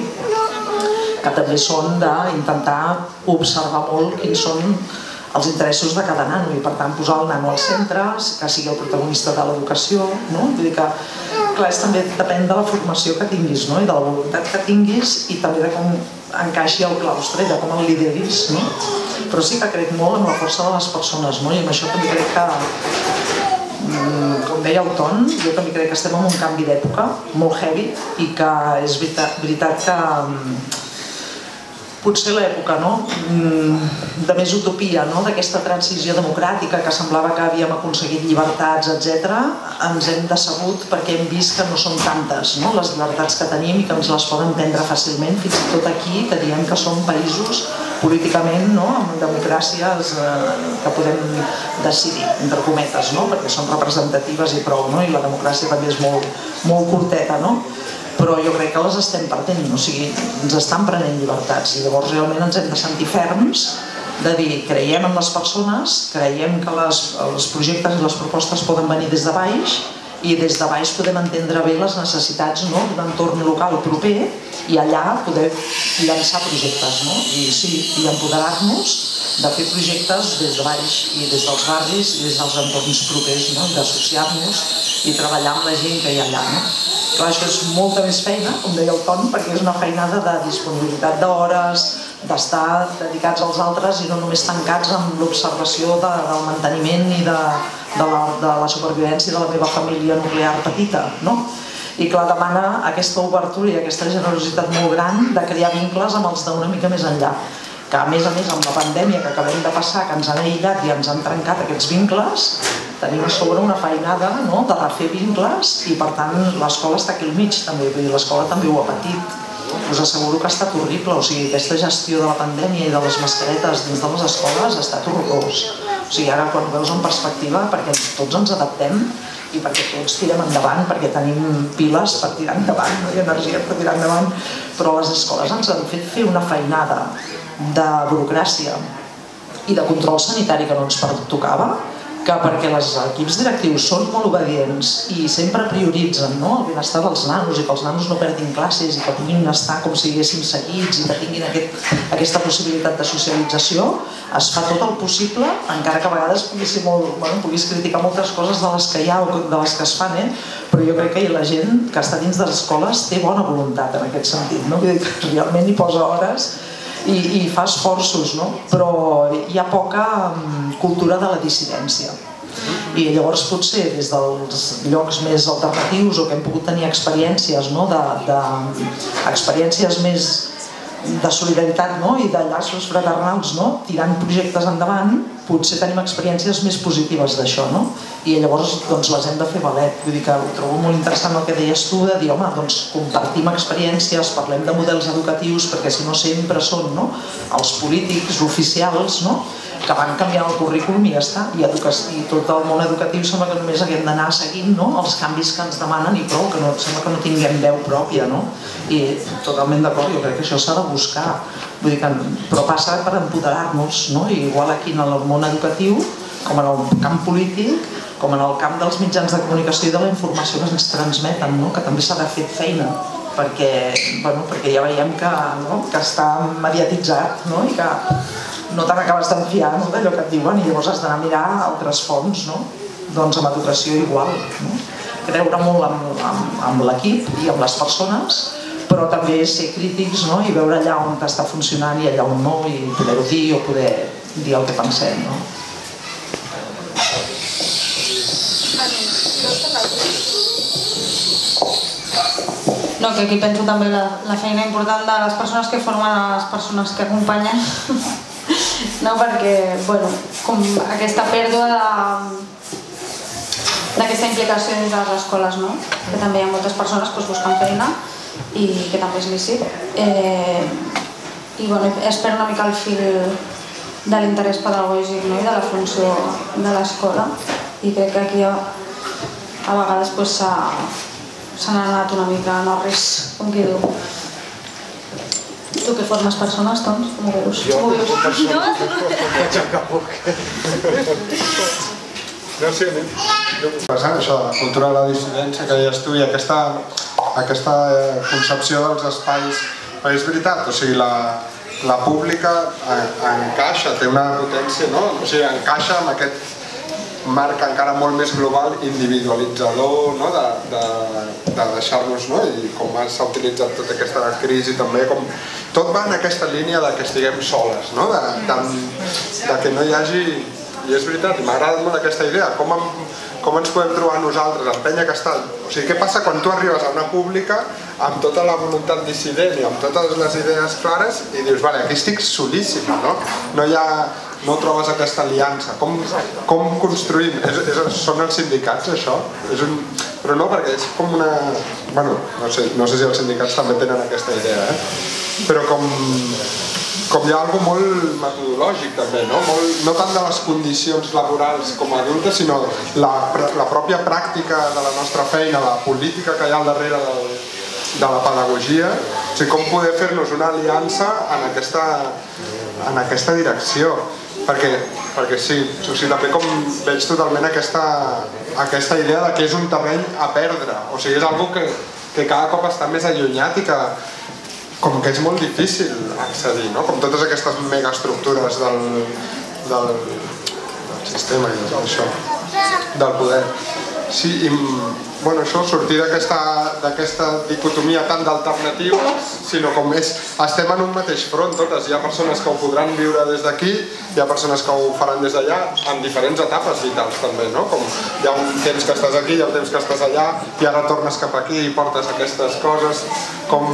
que també són d'intentar observar molt quins són els interessos de cada nano i per tant posar el nano al centre, que sigui el protagonista de l'educació, no? Vull dir que clar, és també depèn de la formació que tinguis, no? I de la voluntat que tinguis i també de com encaixi el claustre, de com el lideris, no? Però sí que crec molt en la força de les persones, no? I amb això també crec que, com deia el Ton, jo també crec que estem en un canvi d'època molt heavy i que és veritat, veritat que potser l'època, no? De més utopia, no? D'aquesta transició democràtica que semblava que havíem aconseguit llibertats, etcètera, ens hem decebut perquè hem vist que no són tantes, no? Les llibertats que tenim i que ens les poden prendre fàcilment, fins i tot aquí, que diem que som països políticament, no? Amb democràcies eh, que podem decidir, entre cometes, no? Perquè són representatives i prou, no? I la democràcia també és molt, molt curteta, no? Però jo crec que les estem perdent, o sigui, ens estan prenent llibertats i llavors realment ens hem de sentir ferms de dir, creiem en les persones, creiem que les, els projectes i les propostes poden venir des de baix i des de baix podem entendre bé les necessitats d'un entorn local proper i allà poder llançar projectes i sí, i empoderar-nos de fer projectes des de baix i des dels barris i des dels entorns propers, d'associar-nos i treballar amb la gent que hi ha allà. Clar, això és molta més feina, com deia el Ton, perquè és una feinada de disponibilitat d'hores, d'estar dedicats als altres i no només tancats amb l'observació del manteniment i de la supervivència de la meva família nuclear petita. I clar, demana aquesta obertura i aquesta generositat molt gran de crear vincles amb els d'una mica més enllà. Que a més a més amb la pandèmia que acabem de passar, que ens han aïllat i ens han trencat aquests vincles, tenim a sobre una feinada de refer vincles i per tant l'escola està aquí al mig també, l'escola també ho ha patit. Us asseguro que ha estat horrible, o sigui, aquesta gestió de la pandèmia i de les mascaretes dins de les escoles ha estat horrorós. O sigui, ara quan ho veus en perspectiva, perquè tots ens adaptem i perquè tots tirem endavant, perquè tenim piles per tirar endavant i energia per tirar endavant, però les escoles ens han fet fer una feinada de burocràcia i de control sanitari que no ens pertocava, que perquè els equips directius són molt obedients i sempre prioritzen el benestar dels nanos i que els nanos no perdin classes i que puguin estar com si diguéssim seguits i que tinguin aquesta possibilitat de socialització, es fa tot el possible, encara que a vegades puguis criticar moltes coses de les que hi ha o de les que es fan, però jo crec que la gent que està dins de les escoles té bona voluntat en aquest sentit, realment hi posa hores i fa esforços, però hi ha poca cultura de la dissidència. I llavors potser des dels llocs més alternatius o que hem pogut tenir experiències experiències més de solidaritat i de llaços fraternals tirant projectes endavant, potser tenim experiències més positives d'això i llavors les hem de fer valer. Vull dir que ho trobo molt interessant el que deies tu de dir, home, doncs compartim experiències, parlem de models educatius, perquè si no sempre són els polítics oficials que van canviar el currículum i ja està, i tot el món educatiu sembla que només haguem d'anar seguint els canvis que ens demanen i prou, que sembla que no tinguem veu pròpia, i totalment d'acord, jo crec que això s'ha de buscar, però passa per empoderar-nos, igual aquí en el món educatiu, com en el camp polític, com en el camp dels mitjans de comunicació i de la informació que ens transmeten, que també s'ha de fer feina, perquè ja veiem que està mediatitzat i que no te n'acabes d'enfiar d'allò que et diuen i llavors has d'anar a mirar altres fonts, doncs amb educació igual. Creure molt en l'equip i en les persones, però també ser crítics i veure allà on està funcionant i allà on no i poder-ho dir o poder dir el que pensem. No, que aquí penso també la feina important de les persones que formen les persones que acompanyen, perquè aquesta pèrdua d'aquesta implicació dins de les escoles, que també hi ha moltes persones buscant feina i que també és lícit. I es perd una mica el fil de l'interès pedagògic i de la funció de l'escola i crec que aquí a vegades s'han anat una mica a Norris, com qui diu. Tu que formes persones, doncs, com ho veus? Jo que formo persones, faig el que puc. No sé, passant això de la cultura de la dissidència que deies tu i aquesta concepció dels espais, perquè és veritat, o sigui, la pública encaixa, té una potència, no? O sigui, encaixa amb aquest marc encara molt més global, individualitzador, de deixar-nos, i com s'ha utilitzat tota aquesta crisi també, tot va en aquesta línia que estiguem soles, de que no hi hagi, i és veritat, i m'ha agradat molt aquesta idea, com ens podem trobar nosaltres, empènyer que està, o sigui, què passa quan tu arribes a una pública amb tota la voluntat dissident i amb totes les idees clares i dius, vale, aquí estic solíssima, no? No hi ha... no trobes aquesta aliança. Com construïm? Són els sindicats, això? Però no, perquè és com una... Bueno, no sé si els sindicats també tenen aquesta idea, però com hi ha alguna cosa molt metodològic també, no tant de les condicions laborals com a adultes, sinó la pròpia pràctica de la nostra feina, la política que hi ha al darrere de la pedagogia, com poder fer-nos una aliança en aquesta direcció. perquè, perquè sí, o sigui, també com veig totalment aquesta, aquesta idea de que és un terreny a perdre, o sigui, és algo que, que cada cop està més allunyat i que com que és molt difícil accedir, no? Com totes aquestes megaestructures del, del, del sistema i d'això, del poder. Sí, i bueno, això, sortir d'aquesta dicotomia tant d'alternatives, sinó com és, estem en un mateix front totes, hi ha persones que ho podran viure des d'aquí, hi ha persones que ho faran des d'allà, en diferents etapes vitals també, no? Com hi ha un temps que estàs aquí, hi ha un temps que estàs allà, i ara tornes cap aquí i portes aquestes coses, com,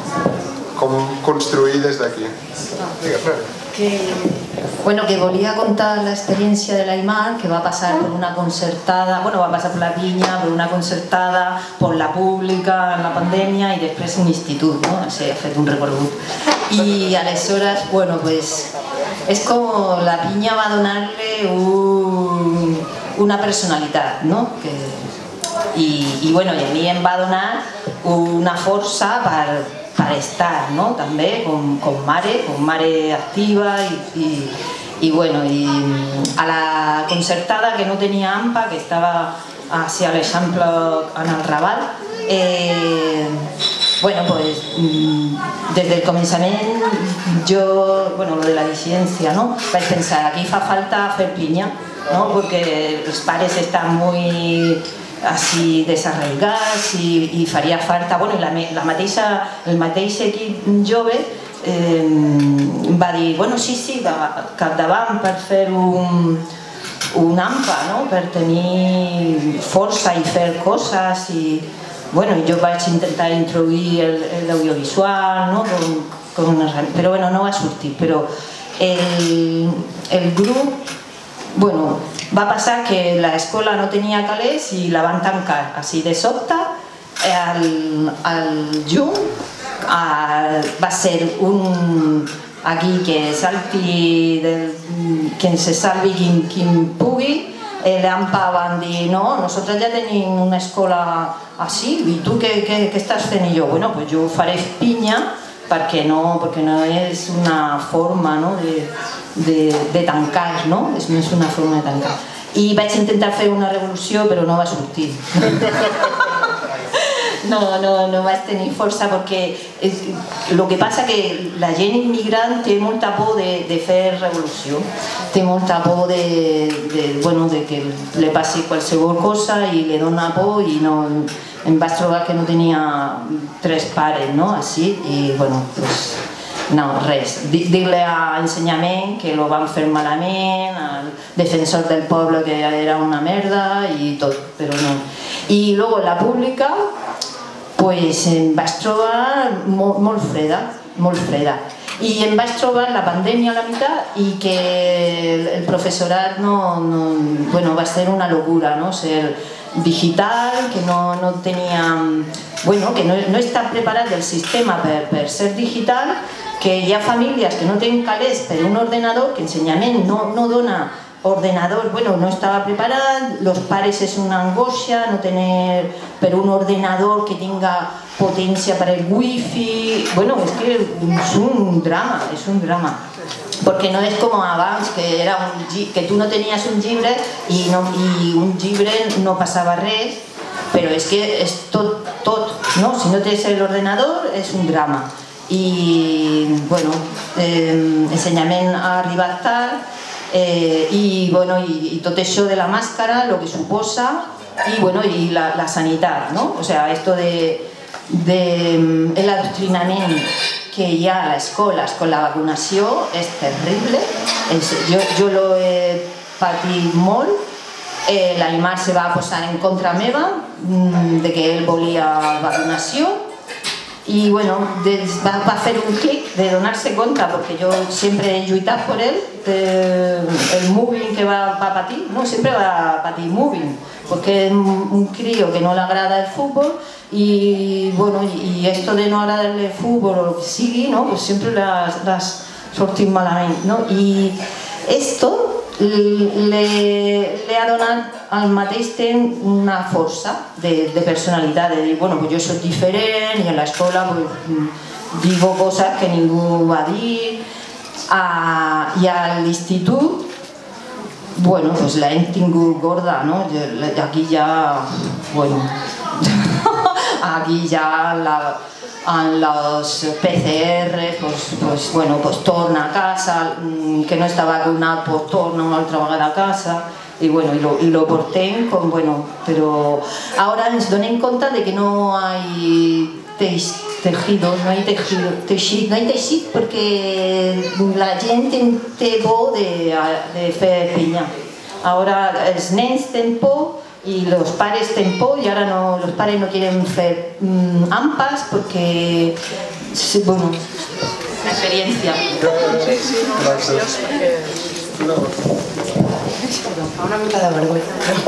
com construir des d'aquí. Digues, Mary. Que, bueno, que volia contar la experiencia de l'Aimar, que va pasar por una concertada, bueno, va pasar por la Piña, por una concertada, por la pública en la pandèmia i després un institut, no? O sigui, ha fet un recorregut. I aleshores, bueno, pues es como la Piña va a donarle un, una personalitat, no? Que, i, i, bueno, i a mi em va donar una força per per estar, ¿no? També com, com mare, com mare activa i, i, i bueno, i a la concertada que no tenia A M P A, que estava hacia l'Eixample en el Raval, eh, bueno, pues des del començament jo, bueno, lo de la dissidència, ¿no? Vaig pensar, aquí fa falta fer pinya, ¿no? Porque els pares estan muy así desarraigats i, i faria falta, bueno, la, la mateixa, el mateix equip jove eh, va dir, bueno, sí, sí, capdavant per fer un, un A M P A, no? Per tenir força i fer coses i, bueno, jo vaig intentar introduir l'audiovisual, no? Com, com una, però bueno, no va sortir, però el, el grup, bueno, va passar que l'escola no tenia calés i la van tancar, així de sobte, al, al juny va ser un aquí que salti, del, que se salvi qui, qui pugui. L'A M P A van dir, no, nosaltres ja tenim una escola així, i tu què, què, què estàs fent? I jo, bueno, pues jo faré pinya perquè no, perquè no és una forma, no, de, de, de tancar, no? És més una forma de tancar. I vaig intentar fer una revolució, però no va sortir. No, no, no vaig tenir força perquè el que passa que la gent immigrant té molta por de, de fer revolució, té molta por de, de, bueno, de que li passi qualsevol cosa i li dona por i no, em vaig trobar que no tenia tres pares, no? Així, i bueno, pues, no, res. Dir-li a Ensenyament que lo van fer malament, al Defensor del Poble que era una merda i tot, però no. I luego la pública, pues em vaig trobar molt, molt freda, molt freda. I em vaig trobar la pandèmia a la meitat i que el professorat no, no, bueno, va ser una locura, no? Ser digital, que no, no tenia, bueno, que no, no està preparat el sistema per, per ser digital, que hi ha famílies que no tenen calés per un ordenador, que Ensenyament no, no dona ordenador, bueno, no estava preparat, los pares és una angoixa, no tener per un ordenador que tinga potència per el wifi, bueno, és que és un drama, és un drama. Perquè no és com abans, que, era un, que tu no tenies un llibre i, no, i un llibre no passava res, però és que és tot, tot, no? Si no tens l'ordenador és un drama. I, bueno, eh, Ensenyament ha arribat tard, Eh, i, bueno, i, i tot això de la màscara, el que suposa, i, bueno, i la, la sanitat, no? O sea, esto de, de el adoctrinament que hi ha a les escoles con la vacunació és terrible. És, jo, jo lo he patit molt. Eh, l'Aimar se va posar en contra meva de que ell volia vacunació. I bueno, va, va fer un clic de donar-se compte, perquè jo sempre he lluitat per ell, el moving que va, va patir, no, sempre va patir moving, perquè és un crío que no le agrada el fútbol i, bueno, i esto de no agradar el fútbol o el que sigui, no, pues sempre l'has sortit malament, no? I esto le, le ha donat al mateix temps una força de, de personalitat, de dir, bueno, pues jo soc diferent i a l'escola pues, digo coses que ningú va dir. Ah, I a l'institut, bueno, pues la hem tingut gorda, no? Aquí ja, bueno, aquí ja la, en los P C R, pues, pues, bueno, pues torna a casa, que no està vacunat, pues torna una altra vegada a casa, y bueno, y lo, y lo portem com, bueno, però ara ens donem compte de que no hay tejidos, no hay tejido, teixit, no hay teixit perquè la gent té por de, de fer pinya. Ara els nens tenen por y los pares tienen por y ahora no, los padres no quieren hacer mmm, ampas porque, bueno, la experiencia. Sí, sí, no, gràcies. Fa una mica de vergonya.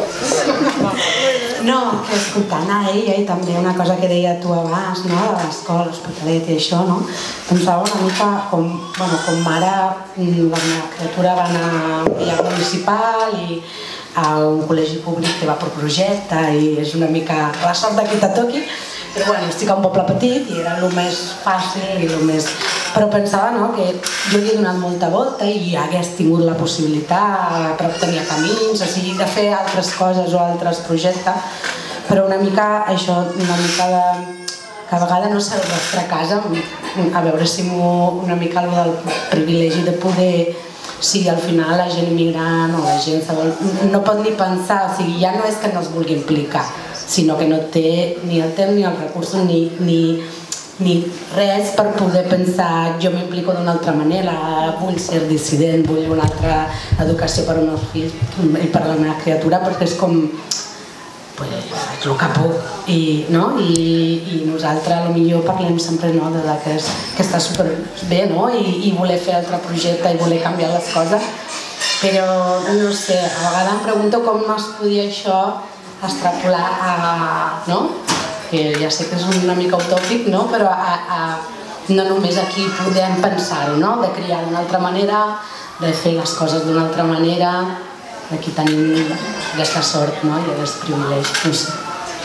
No, que escoltant a ella i també una cosa que deia tu abans, no, de l'escola, l'Hospitalet i això, no? Pensava una mica com, bueno, com ara la meva criatura va anar a un llar municipal i a un col·legi públic que va per projecte i és una mica la sort de qui te toqui, però bueno, estic a un poble petit i era el més fàcil i el més... Però pensava, no, que jo li he donat molta volta i hagués tingut la possibilitat, però tenia camins, o sigui, de fer altres coses o altres projectes, però una mica això, una mica de... que a vegades no sé, la vostra casa, a veure si una mica del privilegi de poder... Sí, al final la gent immigrant o la gent no pot ni pensar, o sigui, ja no és que no es vulgui implicar, sinó que no té ni el temps ni els recursos ni, ni, ni res per poder pensar jo m'implico d'una altra manera, vull ser dissident, vull una altra educació per als meus fills i per a la meva criatura, perquè és com pues, faig el que puc i, no? I, i nosaltres potser parlem sempre no? de que, és, que està superbé no? I, i voler fer altre projecte i voler canviar les coses, però no sé, a vegades em pregunto com es podia això extrapolar a, no? Que ja sé que és una mica utòpic, no? Però a, a, no només aquí podem pensar-ho, no? De criar d'una altra manera, de fer les coses d'una altra manera. Aquí tenim aquesta sort, no? I aquest privilegi, no sé.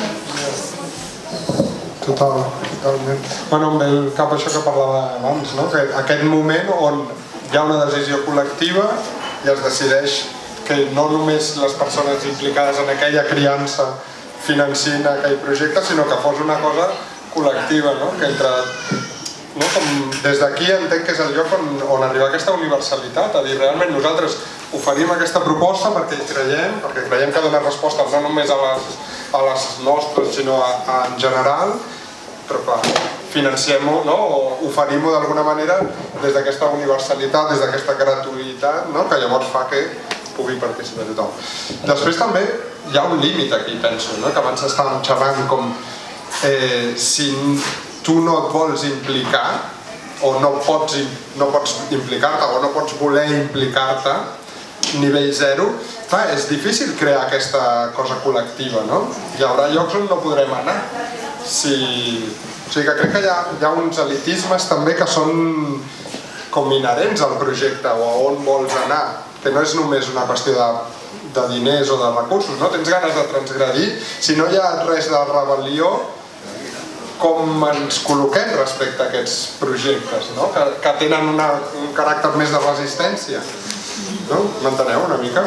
Total, totalment. Bueno, em ve el cap això que parlava abans, no? Que aquest moment on hi ha una decisió col·lectiva i es decideix que no només les persones implicades en aquella criança financin aquell projecte, sinó que fos una cosa col·lectiva, no? Que entre... No? Com des d'aquí entenc que és el lloc on, on arribar a aquesta universalitat, a dir realment nosaltres oferim aquesta proposta perquè creiem, perquè creiem que dona respostes no només a les, a les nostres, sinó a, a, en general, però clar, financiem-ho, no? O oferim-ho d'alguna manera des d'aquesta universalitat, des d'aquesta gratuïtat, no? Que llavors fa que pugui participar tothom. Després també hi ha un límit aquí, penso, no? Que abans estàvem xerrant com eh, si tu no et vols implicar o no pots, no pots implicar-te o no pots voler implicar-te nivell zero, clar, és difícil crear aquesta cosa col·lectiva, no? Hi haurà llocs on no podrem anar. Si... O sigui que crec que hi ha, hi ha uns elitismes també que són com inherents al projecte o a on vols anar, que no és només una qüestió de, de diners o de recursos, no? Tens ganes de transgredir, si no hi ha res de rebel·lió, com ens col·loquem respecte a aquests projectes, no? que, que tenen una, un caràcter més de resistència. No? M'enteneu una mica?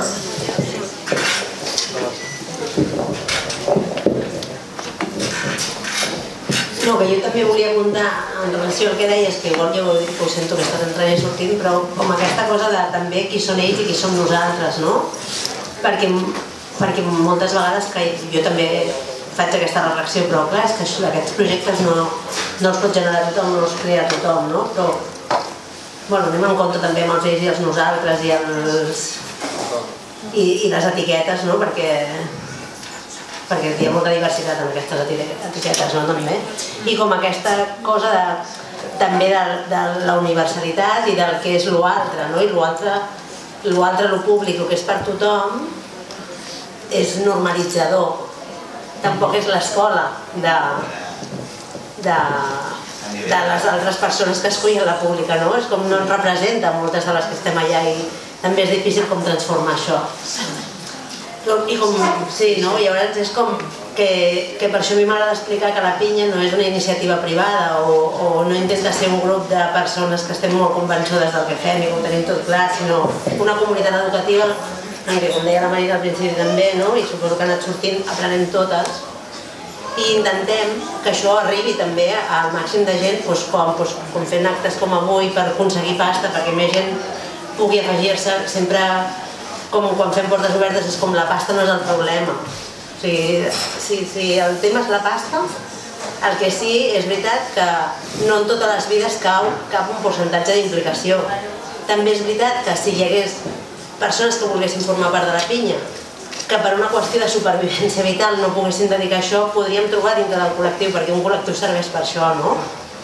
No, que jo també volia apuntar en relació al que deies, que igual ja ho dic, ho sento que estàs entrant i sortint, però com aquesta cosa de també qui són ells i qui som nosaltres, no? Perquè, perquè moltes vegades que jo també faig aquesta reflexió, però clar, és que aquests projectes no, no els pot generar tothom, no els crea tothom, no? Però, bueno, anem en compte també amb els ells i els nosaltres i, els, i, i les etiquetes, no? Perquè, perquè hi ha molta diversitat en aquestes etiquetes, no? També. I com aquesta cosa de, també de, de la universalitat i del que és l'altre, no? I l'altre, l'altre, lo públic, el que és per tothom, és normalitzador. Tampoc és l'escola de, de, de les altres persones que escullen la pública, no? És com no ens representa moltes de les que estem allà i també és difícil com transformar això. I com, sí, no? I llavors és com que, que per això a mi m'agrada explicar que la pinya no és una iniciativa privada o, o no intenta ser un grup de persones que estem molt convençudes del que fem i que ho tenim tot clar, sinó una comunitat educativa en què, com deia la Marina al principi també, no? I suposo que ha anat sortint, aprenem totes, i intentem que això arribi també al màxim de gent, doncs, com, doncs, com fent actes com avui per aconseguir pasta, perquè més gent pugui afegir-se. Sempre, com quan fem portes obertes, és com la pasta no és el problema. O sigui, si, si el tema és la pasta, el que sí és veritat que no en totes les vides cau cap un percentatge d'implicació. També és veritat que si hi hagués persones que volguessin formar part de la pinya, que per una qüestió de supervivència vital no poguessin dedicar a això, podríem trobar dintre del col·lectiu, perquè un col·lectiu serveix per això, no?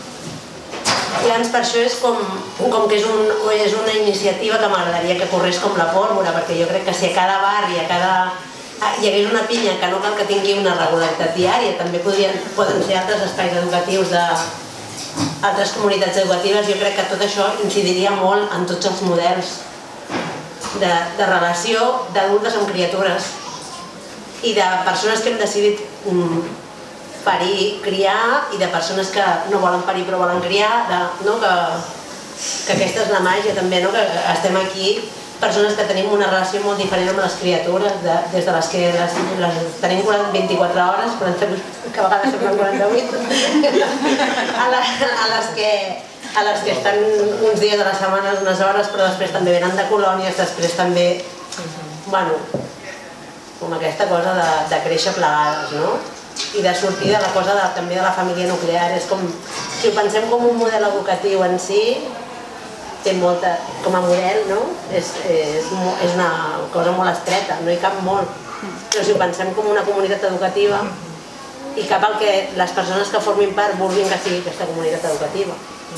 Llavors, per això és com, com que és, un, és una iniciativa que m'agradaria que corrés com la pólvora, perquè jo crec que si a cada barri, a cada... hi hagués una pinya que no cal que tingui una regularitat diària, també podrien, poden ser altres espais educatius d'altres comunitats educatives. Jo crec que tot això incidiria molt en tots els models de, de relació d'adultes amb criatures i de persones que hem decidit um, parir, criar, i de persones que no volen parir però volen criar, de, no? que, que aquesta és la màgia també, no? Que estem aquí, persones que tenim una relació molt diferent amb les criatures, de, des de les que les, les tenim vint-i-quatre hores, quaranta, que a vegades semblen quaranta-vuit, a, la, a les que a les que estan uns dies a la setmana, unes hores, però després també venen de colònies, després també, bueno, com aquesta cosa de, de créixer plegades, no? I de sortir de la cosa de, també de la família nuclear. És com, si ho pensem com un model educatiu en si, té molta, com a model, no? És, és, és una cosa molt estreta, no hi cap molt. Però si ho pensem com una comunitat educativa, i cap al que les persones que formin part vulguin que sigui aquesta comunitat educativa.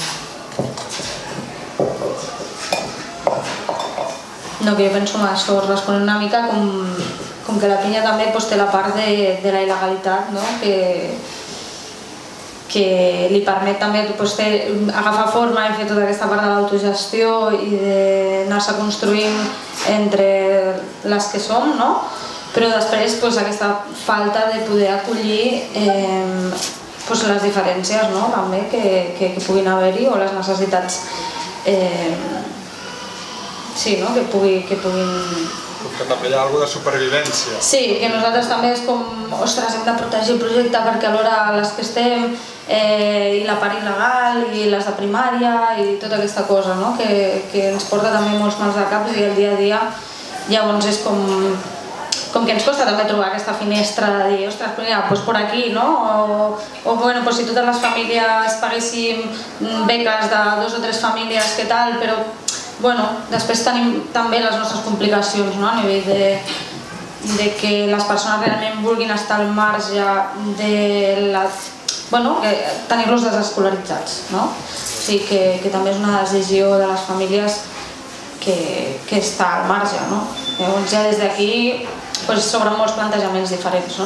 No, que jo penso en això, responent una mica com, com que la pinya també pues, té la part de, de la il·legalitat, no? que, que li permet també pues, fer, agafar forma i fer tota aquesta part de l'autogestió i d'anar-se construint entre les que som, no? Però després pues, aquesta falta de poder acollir eh, pues, les diferències, no? També que, que, que puguin haver-hi, o les necessitats eh, sí, no? que, pugui, que puguin... Que també hi ha alguna de supervivència. Sí, que nosaltres també és com, ostres, hem de protegir el projecte perquè alhora les que estem, eh, i la part il·legal, i les de primària, i tota aquesta cosa, no? que, que ens porta també molts mals de cap i el dia a dia. Llavors és com, com que ens costa també trobar aquesta finestra de dir, ostres, mira, doncs per aquí, no? O, o bueno, pues si totes les famílies paguéssim beques de dos o tres famílies, què tal, però bueno, després tenim també les nostres complicacions, no? A nivell de, de que les persones realment vulguin estar al marge de la... bueno, tenir-los desescolaritzats, no? O sigui que, que també és una decisió de les famílies que, que està al marge, no? Llavors ja des d'aquí pues, s'obren molts plantejaments diferents, no?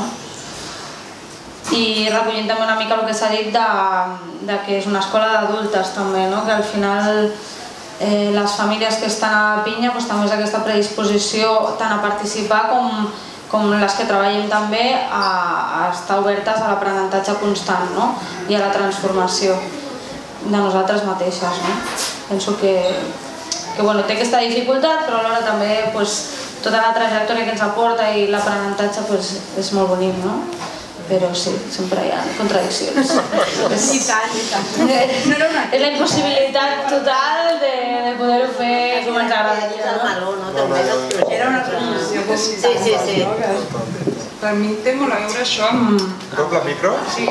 I recollint també una mica el que s'ha dit de, de que és una escola d'adultes també, no? Que al final Eh, les famílies que estan a la pinya doncs, també és aquesta predisposició tant a participar com, com les que treballem també a, a estar obertes a l'aprenentatge constant, no? I a la transformació de nosaltres mateixes, no? Penso que, que bueno, té aquesta dificultat, però alhora també pues, tota la trajectòria que ens aporta i l'aprenentatge pues, és molt bonic, no? Però sí, sempre hi ha contradiccions. I tant, i tant. És la impossibilitat total de, de poder-ho fer com ens agradaria, no? Era una transició Sí, sí, sí. Per mi té molt a veure això amb... Doble micro? Sí.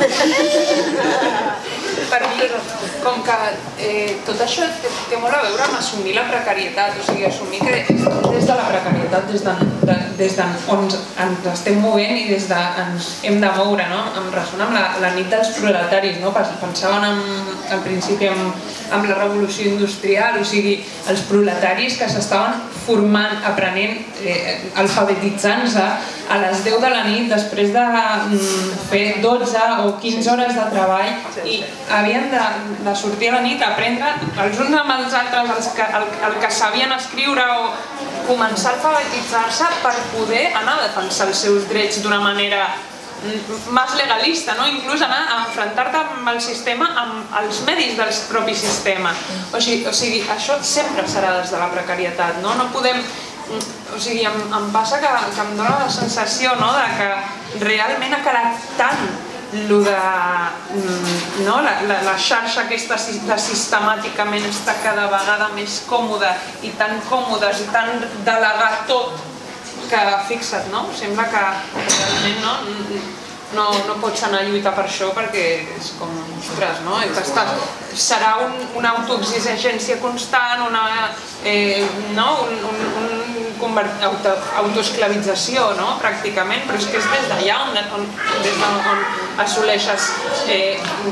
Per mi, com que eh, tot això té, té molt a veure amb assumir la precarietat, o sigui, assumir que des de la precarietat, des d'on de, des de on ens estem movent i des de ens hem de moure, no? Em ressona amb la, la nit dels proletaris, no? Pensaven en, al principi amb, amb la revolució industrial, o sigui, els proletaris que s'estaven formant, aprenent, eh, alfabetitzant-se a les deu de la nit després de mm, fer dotze o quinze hores de treball i havien de, de sortir a la nit a aprendre els uns amb els altres els que, el, el que sabien escriure o començar a alfabetitzar-se per poder anar a defensar els seus drets d'una manera més legalista, no? Inclús anar a enfrontar-te amb el sistema, amb els medis del propi sistema. O sigui, o sigui, això sempre serà des de la precarietat, no? No podem... O sigui, em, em passa que, que em dóna la sensació, no?, de que realment ha quedat tant lo de, no? la, la, la xarxa aquesta de sistemàticament està cada vegada més còmoda i tan còmodes i tan delegat tot que, fixa't, no? Sembla que realment no, no, no pots anar a lluitar per això perquè és com, ostres, no? Serà un, una autoexigència constant, una, eh, no? un, un, un auto, autoesclavització, no? Pràcticament, però és que és des d'allà on, on, des on assoleixes, eh,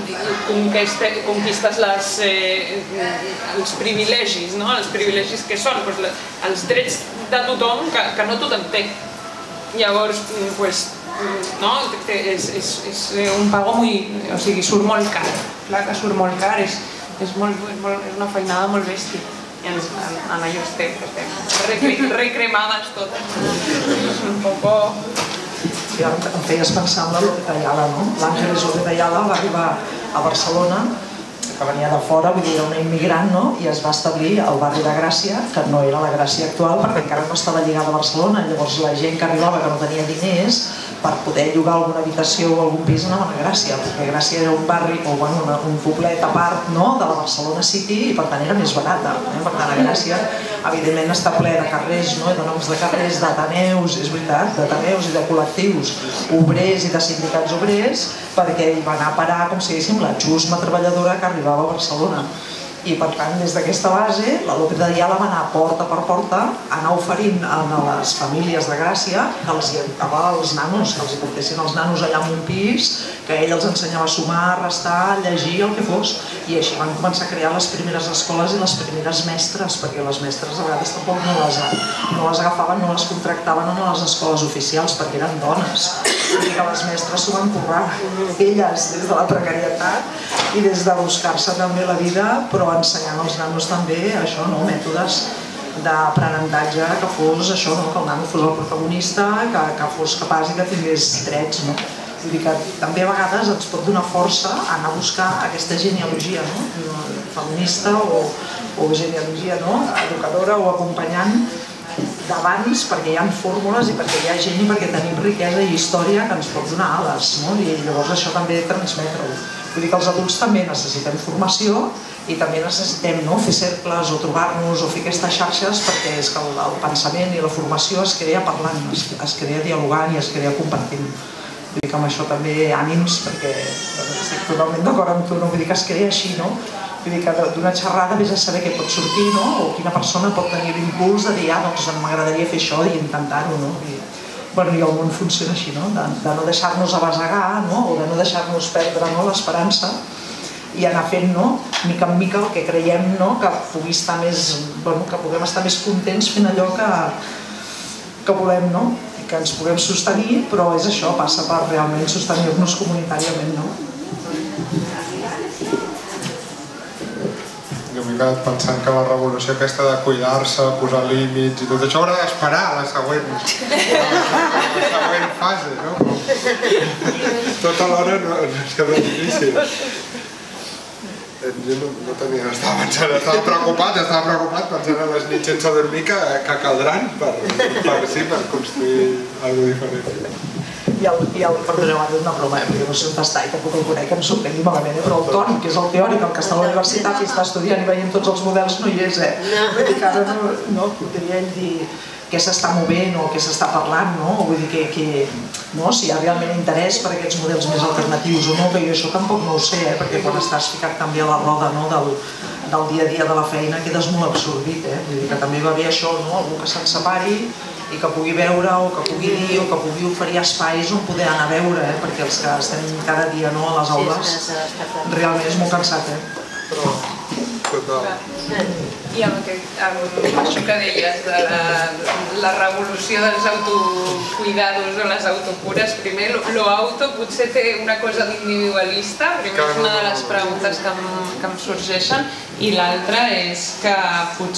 conquistes les, eh, els privilegis, no? Els privilegis que són pues, els drets de tothom que, que no tothom té. Llavors, pues, no? és, és, és un pago muy, o sigui, surt molt car, clar que surt molt car, és, és, molt, és, molt, és una feinada molt bèstia. I ens, en, en allò estem, estem recremades totes. És un poco... Sí, em feies pensar en la López Ayala, no? L'Àngeles López Ayala va arribar a Barcelona, que venia de fora, vull dir, era una immigrant, no? I es va establir al barri de Gràcia, que no era la Gràcia actual, perquè encara no estava lligada a Barcelona. Llavors la gent que arribava que no tenia diners, per poder llogar alguna habitació o algun pis anaven a Gràcia, perquè Gràcia era un barri, o bueno, una, un poblet a part, no?, de la Barcelona City, i per tant era més barata. Eh? Per tant, a Gràcia, evidentment, està ple de carrers, no?, de noms de carrers, d'ateneus, és veritat, d'ateneus i de col·lectius obrers i de sindicats obrers, perquè hi va anar a parar, com si diguéssim, la xusma treballadora que arribava a Barcelona. I per tant, des d'aquesta base, la López Ayala va anar porta per porta, anar oferint a les famílies de Gràcia que els agafava els nanos, que els portessin els nanos allà en un pis, que ell els ensenyava a sumar, a restar, a llegir, el que fos. I així van començar a crear les primeres escoles i les primeres mestres, perquè les mestres a vegades tampoc no les, no les agafaven, no les contractaven en les escoles oficials, perquè eren dones. I que les mestres s'ho van currar, elles, des de la precarietat i des de buscar-se també la vida, però ensenyant als nanos també això, no? Mètodes d'aprenentatge que fos això, no? Que el nano fos el protagonista, que, que fos capaç i que tingués drets, no? Vull dir que també a vegades ens pot donar força anar a buscar aquesta genealogia, no? Feminista o, o genealogia, no? Educadora o acompanyant d'abans, perquè hi ha fórmules i perquè hi ha gent i perquè tenim riquesa i història que ens pot donar ales, no? I llavors això també transmetre-ho. Vull dir que els adults també necessitem formació i també necessitem, no?, fer cercles o trobar-nos o fer aquestes xarxes, perquè és que el, el pensament i la formació es crea parlant, es, es crea dialogant i es crea compartint. Vull dir que amb això també ànims, perquè bueno, estic totalment d'acord amb tu, no? Vull dir que es crea així, no? Vull dir que d'una xerrada vés a saber què pot sortir, no? O quina persona pot tenir l'impuls de dir, ah, doncs m'agradaria fer això i intentar-ho, no? I, bueno, i el món funciona així, no? De, de no deixar-nos abasegar, no? O de no deixar-nos perdre, no?, l'esperança i anar fent, no?, mica en mica el que creiem, no?, que pugui estar més, bueno, que puguem estar més contents fent allò que, que volem, no? I que ens puguem sostenir, però és això, passa per realment sostenir-nos comunitàriament, no? Jo m'he quedat pensant que la revolució aquesta de cuidar-se, posar límits i tot això haurà d'esperar a la següent, la següent fase, no? Tot alhora no, és que és difícil. Jo no, no tenia, estava pensant, estava preocupat, estava preocupat pensant en les nits sense dormir que, que caldran per, per, sí, per construir alguna cosa diferent. I el, i el perdoneu, ara és una broma, eh, perquè no sé on està i tampoc el conec, que em sorprengui malament, eh, però el Ton, que és el teòric, el que està a la universitat i està estudiant i veient tots els models, no hi és, eh? Vull dir que ara no, no podria ell dir què s'està movent o què s'està parlant, no? Vull dir que, que no, si hi ha realment interès per aquests models més alternatius o no, que jo això tampoc no ho sé, eh? Perquè quan estàs ficat també a la roda, no?, del, del dia a dia de la feina quedes molt absorbit, eh? Vull dir que també va bé això, no?, algú que se'n separi i que pugui veure o que pugui dir o que pugui oferir espais on poder anar a veure, eh? Perquè els que estem cada dia, no?, a les aules realment és molt cansat, eh? Però... Total. I amb, aquest, amb això que deies de la, la revolució dels autocuidados o les autocures, primer, l'auto potser té una cosa d'individualista, primer és una de les preguntes que em, que em sorgeixen, i l'altra és que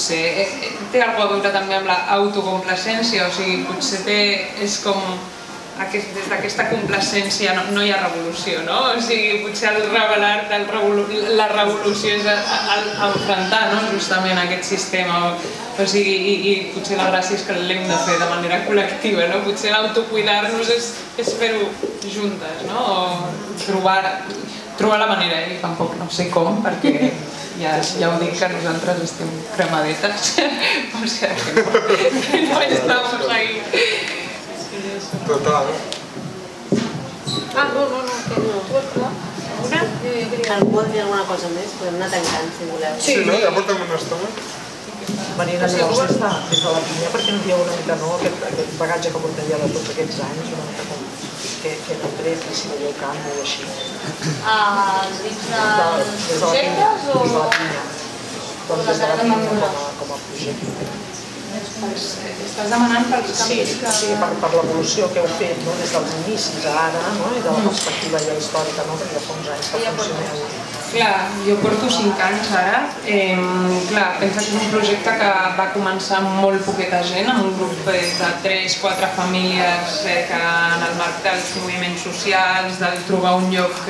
potser té alguna cosa a veure també amb l'autocomplacència, o sigui, potser té, és com des d'aquesta complacència no hi ha revolució, no? O sigui, potser el revelar la revolució és enfrontar justament aquest sistema, o sigui, i potser la gràcia és que l'hem de fer de manera col·lectiva, no? Potser l'autocuidar-nos és fer-ho juntes, no? O trobar la manera, i tampoc no sé com, perquè ja ho dic que nosaltres estem cremadetes, o sigui que no estamos ahí. Total. Ah, no, no, no, que no. Tu vols parlar? Una? Algú vol dir alguna cosa més? Podem anar tancant, si voleu. Sí, no? Ja portem una estona. Marina, llavors des de la pinya, perquè ens dieu una mica aquest bagatge que portem ja de tots aquests anys, una mica com que heu tret, si veieu canvi o així. Dins dels projectes o...? Des de la pinya. Doncs des de la pinya com a projecte. Estàs demanant pels canvis que... Sí, per l'evolució que heu fet des dels inicis a ara i de la perspectiva ja històrica, perquè fa uns anys que funcioneu. Clar, jo porto cinc anys ara. Clar, pensa que és un projecte que va començar amb molt poqueta gent, amb un grup de tres quatre famílies que en el marc dels moviments socials, de trobar un lloc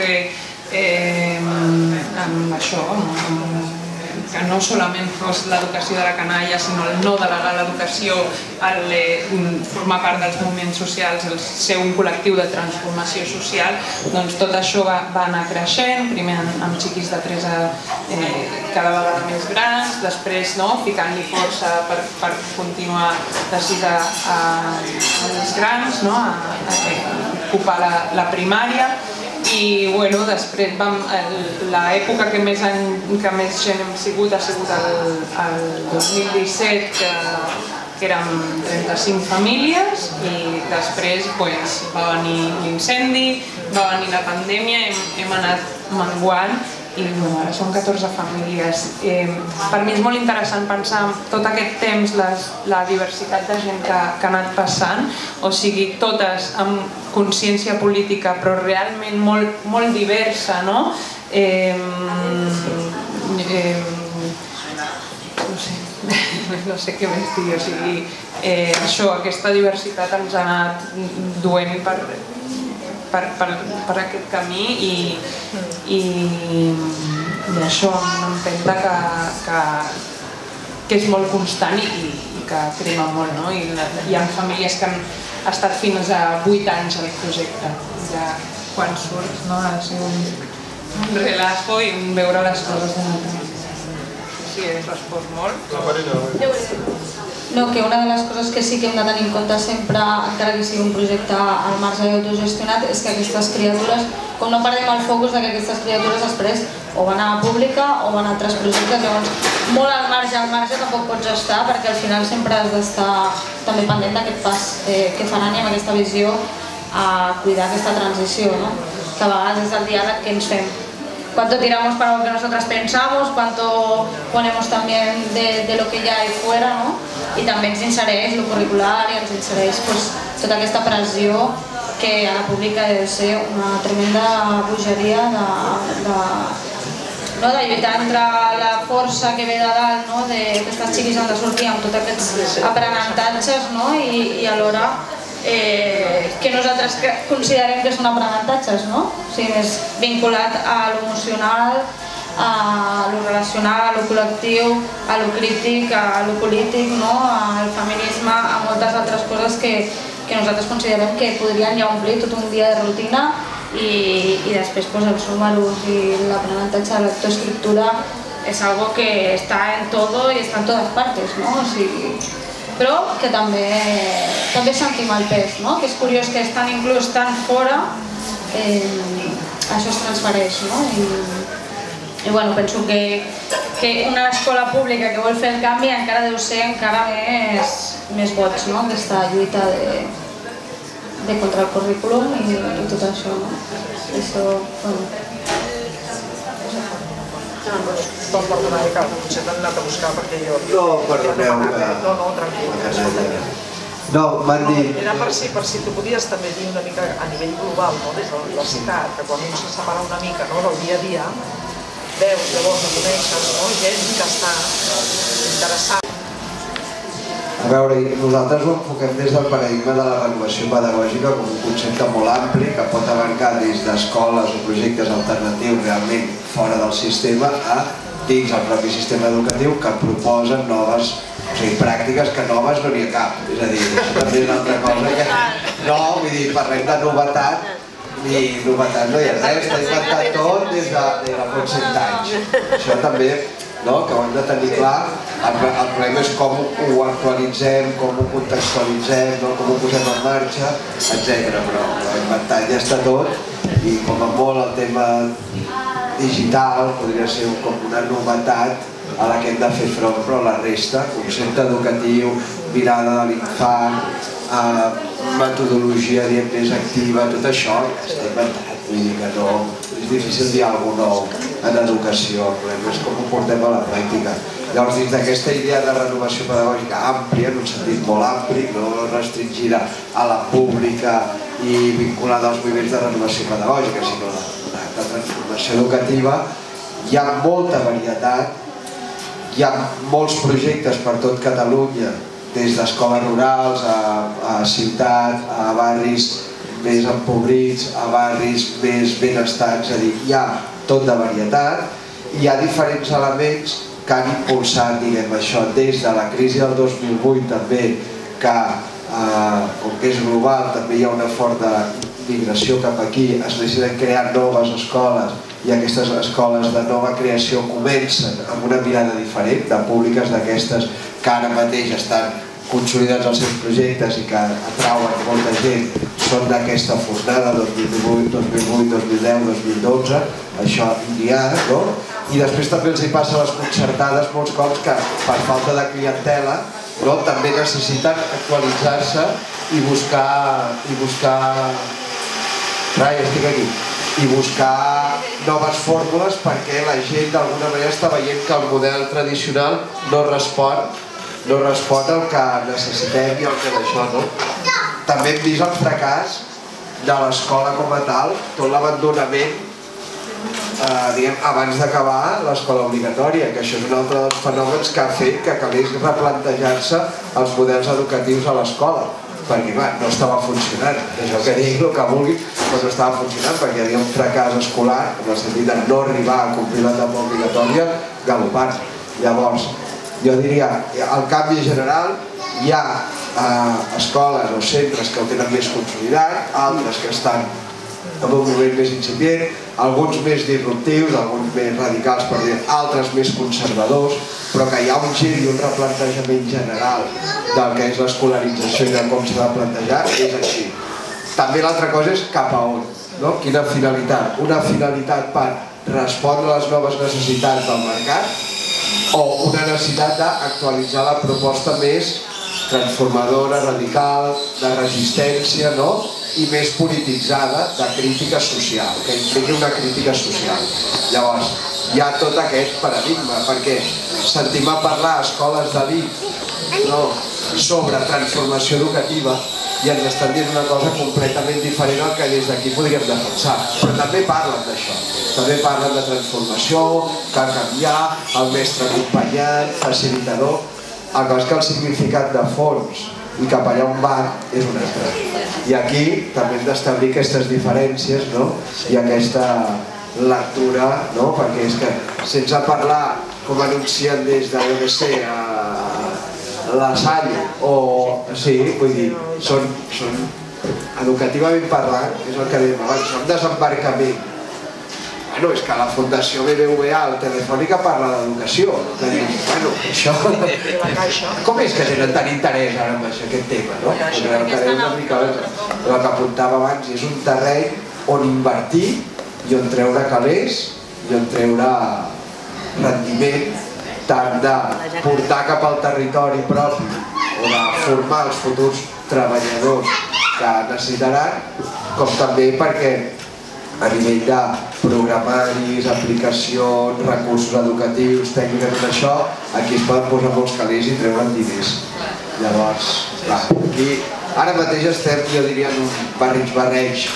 amb això, que no solament fos l'educació de la canalla, sinó el no delegar l'educació, el formar part dels moviments socials, el ser un col·lectiu de transformació social, doncs tot això va anar creixent, primer amb xiquis de tres a cada vegada més grans, després ficant-li força per continuar de sis a més grans, a ocupar la primària. I després l'època que més gent hem sigut ha sigut el dos mil disset, que érem trenta-cinc famílies, i després va venir l'incendi, va venir la pandèmia, hem anat menguant i ara són catorze famílies. Per mi és molt interessant pensar en tot aquest temps la diversitat de gent que ha anat passant, o sigui, totes amb consciència política però realment molt diversa, no? No sé què més dir, o sigui, això, aquesta diversitat ens ha anat duent per per aquest camí i això m'empenta que és molt constant i que crema molt, no? Hi ha famílies que han estat fins a vuit anys al projecte, quan surts ha de ser un relajo i veure les coses de l'altra manera. Sí, he respost molt. La Marina. No, que una de les coses que sí que hem de tenir en compte sempre, encara que sigui un projecte al marge i autogestionat, és que aquestes criatures, com no perdem el focus que aquestes criatures després o van a la pública o van a altres projectes, llavors molt al marge, al marge tampoc pots estar, perquè al final sempre has d'estar també pendent d'aquest pas que faran i amb aquesta visió a cuidar aquesta transició, no? Que a vegades és el diàleg que ens fem. Cuánto tiramos para lo que nosotras pensamos, cuánto ponemos también de, de lo que ya hay fuera, no? I també ens insereix el curricular i ens insereix pues, tota aquesta pressió que a la pública ha de ser una tremenda bogeria de, de, no? de lluitar entre la força que ve de dalt, no? De que aquests xiquis han de sortir amb tots aquests aprenentatges, no? I, i alhora Eh, que nosaltres considerem que són aprenentatges, no? O sigui, més vinculat a l'emocional, a lo relacional, a lo col·lectiu, a lo crític, a lo polític, no? Al feminisme, a moltes altres coses que, que nosaltres considerem que podrien ja omplir tot un dia de rutina i, i després pues, els números i l'aprenentatge de lectoescriptura és algo que està en todo i està en totes partes, no? O sigui, però que també, també sentim el pes, no? Que és curiós que estan inclús tan fora, eh, això es transfereix, no? I, i bueno, penso que, que una escola pública que vol fer el canvi encara deu ser encara més, més boig, no? Aquesta lluita de, de contra el currículum i, i tot això, no? Això, bueno... Doncs perdoneu, que potser t'han anat a buscar perquè jo... No, perdoneu. No, no, tranquil. No, m'han dit... Era per si, per si tu podies també dir una mica a nivell global, no? Des de la universitat, que quan un se separa una mica no? Del dia a dia, veus, llavors, no coneixes, no? Gent que està interessada. A veure, nosaltres ho enfoquem des del paradigma de la renovació pedagògica com un concepte molt ampli que pot abarcar des d'escoles o projectes alternatius realment fora del sistema a dins el propi sistema educatiu que proposen noves, o sigui, pràctiques que noves no n'hi ha cap. És a dir, això també és una altra cosa que... No, vull dir, parlem de novetat i novetat no hi ha res, està inventat tot des de fa cent anys. Això també, no?, que ho hem de tenir clar. El problema és com ho actualitzem, com ho contextualitzem, com ho posem en marxa, etcètera. Però inventat ja està tot i com a molt el tema digital podria ser com una novetat a la que hem de fer front, però la resta, concepte educatiu, mirada de l'infant, metodologia més activa, tot això està inventat. Vull dir que no, és difícil dir alguna cosa nou en educació, el problema és com ho portem a la pràctica. Llavors, dins d'aquesta idea de renovació pedagògica àmplia, en un sentit molt ampli, no restringida a la pública i vinculada als moviments de renovació pedagògica, sinó de transformació educativa, hi ha molta varietat, hi ha molts projectes per tot Catalunya, des d'escoles rurals a ciutat, a barris més empobrits, a barris més benestats, és a dir, hi ha tot de varietat, i hi ha diferents elements que han impulsat, diguem, això des de la crisi del dos mil vuit també, que com que és global també hi ha una forta migració cap aquí, es necessiten crear noves escoles i aquestes escoles de nova creació comencen amb una mirada diferent, de públiques d'aquestes que ara mateix estan consolidats els seus projectes i que atrauen molta gent, són d'aquesta fornada dos mil vuit, dos mil deu, dos mil dotze, això n'hi ha, no? I després també els hi passa a les concertades molts cops que per falta de clientela també necessiten actualitzar-se i buscar i buscar rai, estic aquí i buscar noves fórmules perquè la gent d'alguna manera està veient que el model tradicional no respon no respon al que necessitem i al que d'això, no? També hem vist el fracàs de l'escola com a tal, tot l'abandonament abans d'acabar l'escola obligatòria, que això és un altre dels fenòmens que ha fet que calés replantejar-se els models educatius a l'escola, perquè clar, no estava funcionant, això que digui el que vulgui, però no estava funcionant perquè hi havia un fracàs escolar, en el sentit de no arribar a complir l'etapa obligatòria galopant. Llavors, jo diria, al canvi general hi ha escoles o centres que ho tenen més consolidat, altres que estan en un moment més incipient, alguns més disruptius, alguns més radicals, per dir, altres més conservadors, però que hi ha un gir i un replantejament general del que és l'escolarització i de com s'ha de plantejar, és així. També l'altra cosa és cap a on, quina finalitat. Una finalitat per respondre a les noves necessitats del mercat o una necessitat d'actualitzar la proposta més transformadora, radical, de resistència, i més polititzada, de crítica social, que impliqui una crítica social. Llavors, hi ha tot aquest paradigma, perquè sentim a parlar a escoles d'elit sobre transformació educativa i ens estan dient una cosa completament diferent al que des d'aquí podríem defensar. Però també parlen d'això, també parlen de transformació, cal canviar, el mestre acompanyant, facilitador. El que és que el significat de fons i cap allà on va és un altre. I aquí també hem d'establir aquestes diferències i aquesta lectura, perquè és que sense parlar, com anuncien des de, jo què sé, la Salle, o sí, vull dir, són educativament parlant, és el que dèiem abans, són desembarcament. Bueno, és que la Fundació B B V A, el Telefònica, parla d'educació. Bueno, això... Com és que tenen tant interès ara amb aquest tema, no? El que apuntava abans és un terreny on invertir i on treure calés i on treure rendiment tant de portar cap al territori propi o de formar els futurs treballadors que necessitaran, com també perquè a nivell de programaris, aplicacions, recursos educatius, tècniques, tot això, aquí es poden posar molts calés i treure'n diners. Llavors, clar, aquí ara mateix estem, jo diria, en un barrig-barreig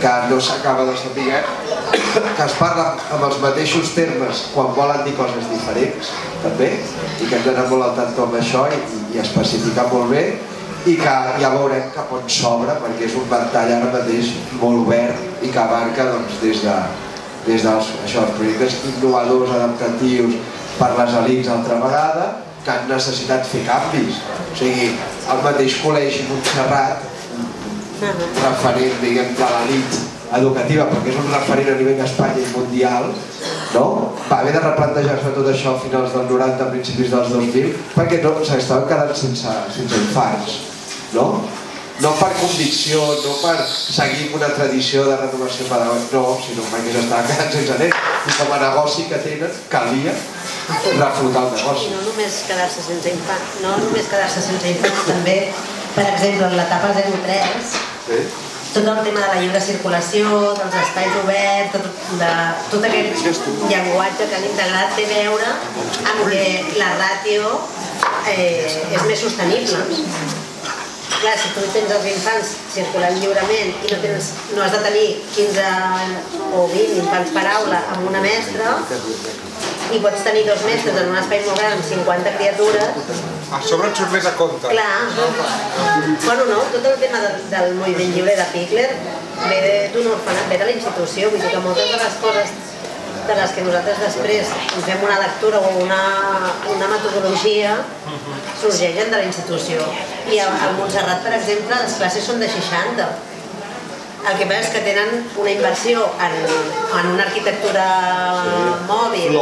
que no s'acaba de saber, que es parla amb els mateixos termes quan volen dir coses diferents, també, i que hem d'anar molt al tanto amb això i especificar molt bé, i que ja veurem cap on s'obre, perquè és un ventall ara mateix molt obert i que abarca des dels projectes innovadors, adaptatius per les elits altra vegada, que han necessitat fer canvis. O sigui, el mateix col·legi Montserrat, referent, diguem, de l'elit educativa, perquè és un referent a nivell d'Espanya i mundial, va haver de replantejar-se tot això a finals dels noranta, a principis dels dos mil, perquè s'estaven quedant sense infants. No per convicció, no per seguir una tradició de renovació pedagògica, no, sinó perquè s'estaven quedant sense nens. I com a negoci que tenen, calia reflotar el negoci. I no només quedar-se sense infants, no només quedar-se sense infants, també, per exemple, en l'etapa zero tres, tot el tema de la lliure circulació, dels espais oberts, tot aquest llenguatge que han integrat té a veure amb que la ràtio és més sostenible. Clar, si tu tens els infants circulant lliurement i no has de tenir quinze o vint infants per aula amb una mestra, i pots tenir dos mestres en un espai molt gran amb cinquanta criatures... A sobre et surt més a compte. Clar. Bueno, no, tot el tema del moviment lliure de Pikler ve d'un orfenat, ve de la institució, vull dir que moltes de les coses de les que nosaltres després fem una lectura o una metodologia sorgeixen de la institució. I al Montserrat, per exemple, les classes són de seixanta. El que passa és que tenen una inversió en una arquitectura mòbil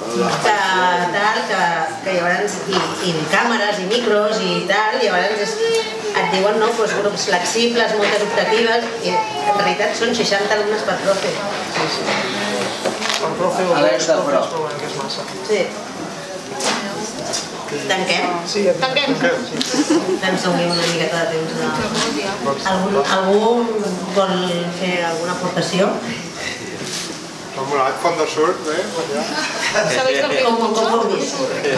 i càmeres i micros i tal, i llavors et diuen grups flexibles, moltes optatives, i en realitat són seixanta alumnes per profe. Per profe o dos profes veuen que és massa. Sí. Tanquem? Sí, tanquem. Ens donem una miqueta de temps. Algú vol fer alguna aportació? Com volat, font de surt, bé? Com vulguis.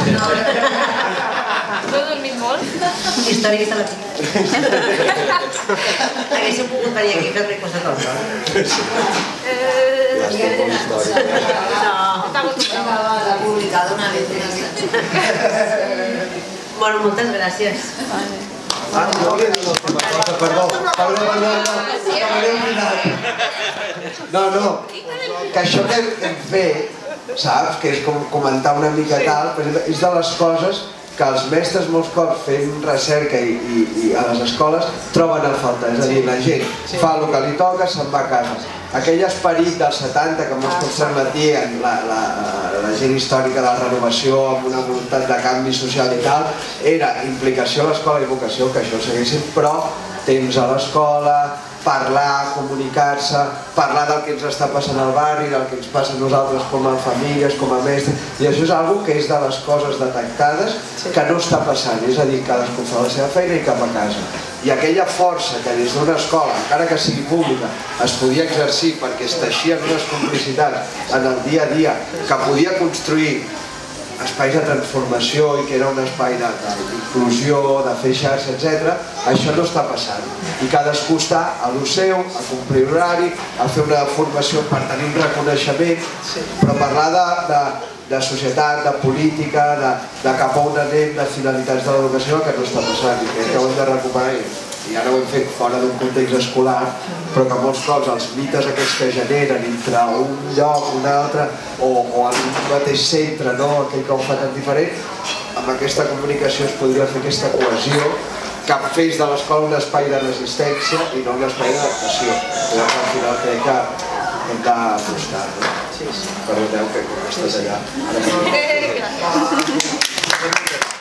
Tu has dormit molt? Històrics de la pica. Haguéssiu pogut venir aquí a fer-li cosa cosa. No. La publicada una vez. Bueno, moltes gràcies. Ah, no havia dit l'última cosa, perdó. Perdó, perdó, no. No, no, que això que hem fet, saps, que és com comentar una mica tal, és de les coses que els mestres molts cops fent recerca i a les escoles troben a falta. És a dir, la gent fa el que li toca, se'n va a casa. Aquell esperit dels setanta que molts cops transmetien la gent històrica de la renovació amb una voluntat de canvi social i tal, era implicació a l'escola i vocació, que això segueixin, però temps a l'escola, parlar, comunicar-se, parlar del que ens està passant al barri, del que ens passa a nosaltres com a famílies, com a mestres, i això és una que és de les coses detectades que no està passant, és a dir, cadascú fa la seva feina i cap a casa. I aquella força que des d'una escola, encara que sigui pública, es podia exercir perquè es teixien unes complicitats en el dia a dia, que podia construir espais de transformació i que era un espai d'inclusió, de fer xarxa, etcètera, això no està passant. I cadascú està a lo seu, a complir horari, a fer una formació per tenir un reconeixement, però parlar de societat, de política, de cap a on anem, de finalitats de l'educació, que no està passant i crec que ho hem de recuperar. I ara ho hem fet fora d'un context escolar, però que molts cops els mites aquests que generen entre un lloc, un altre, o en un mateix centre, aquell que ho fa tan diferent, amb aquesta comunicació es podria fer aquesta cohesió que fes de l'escola un espai de resistència i no un espai d'adaptació. Llavors al final crec que hem d'apostar. Perdoneu que com estàs allà.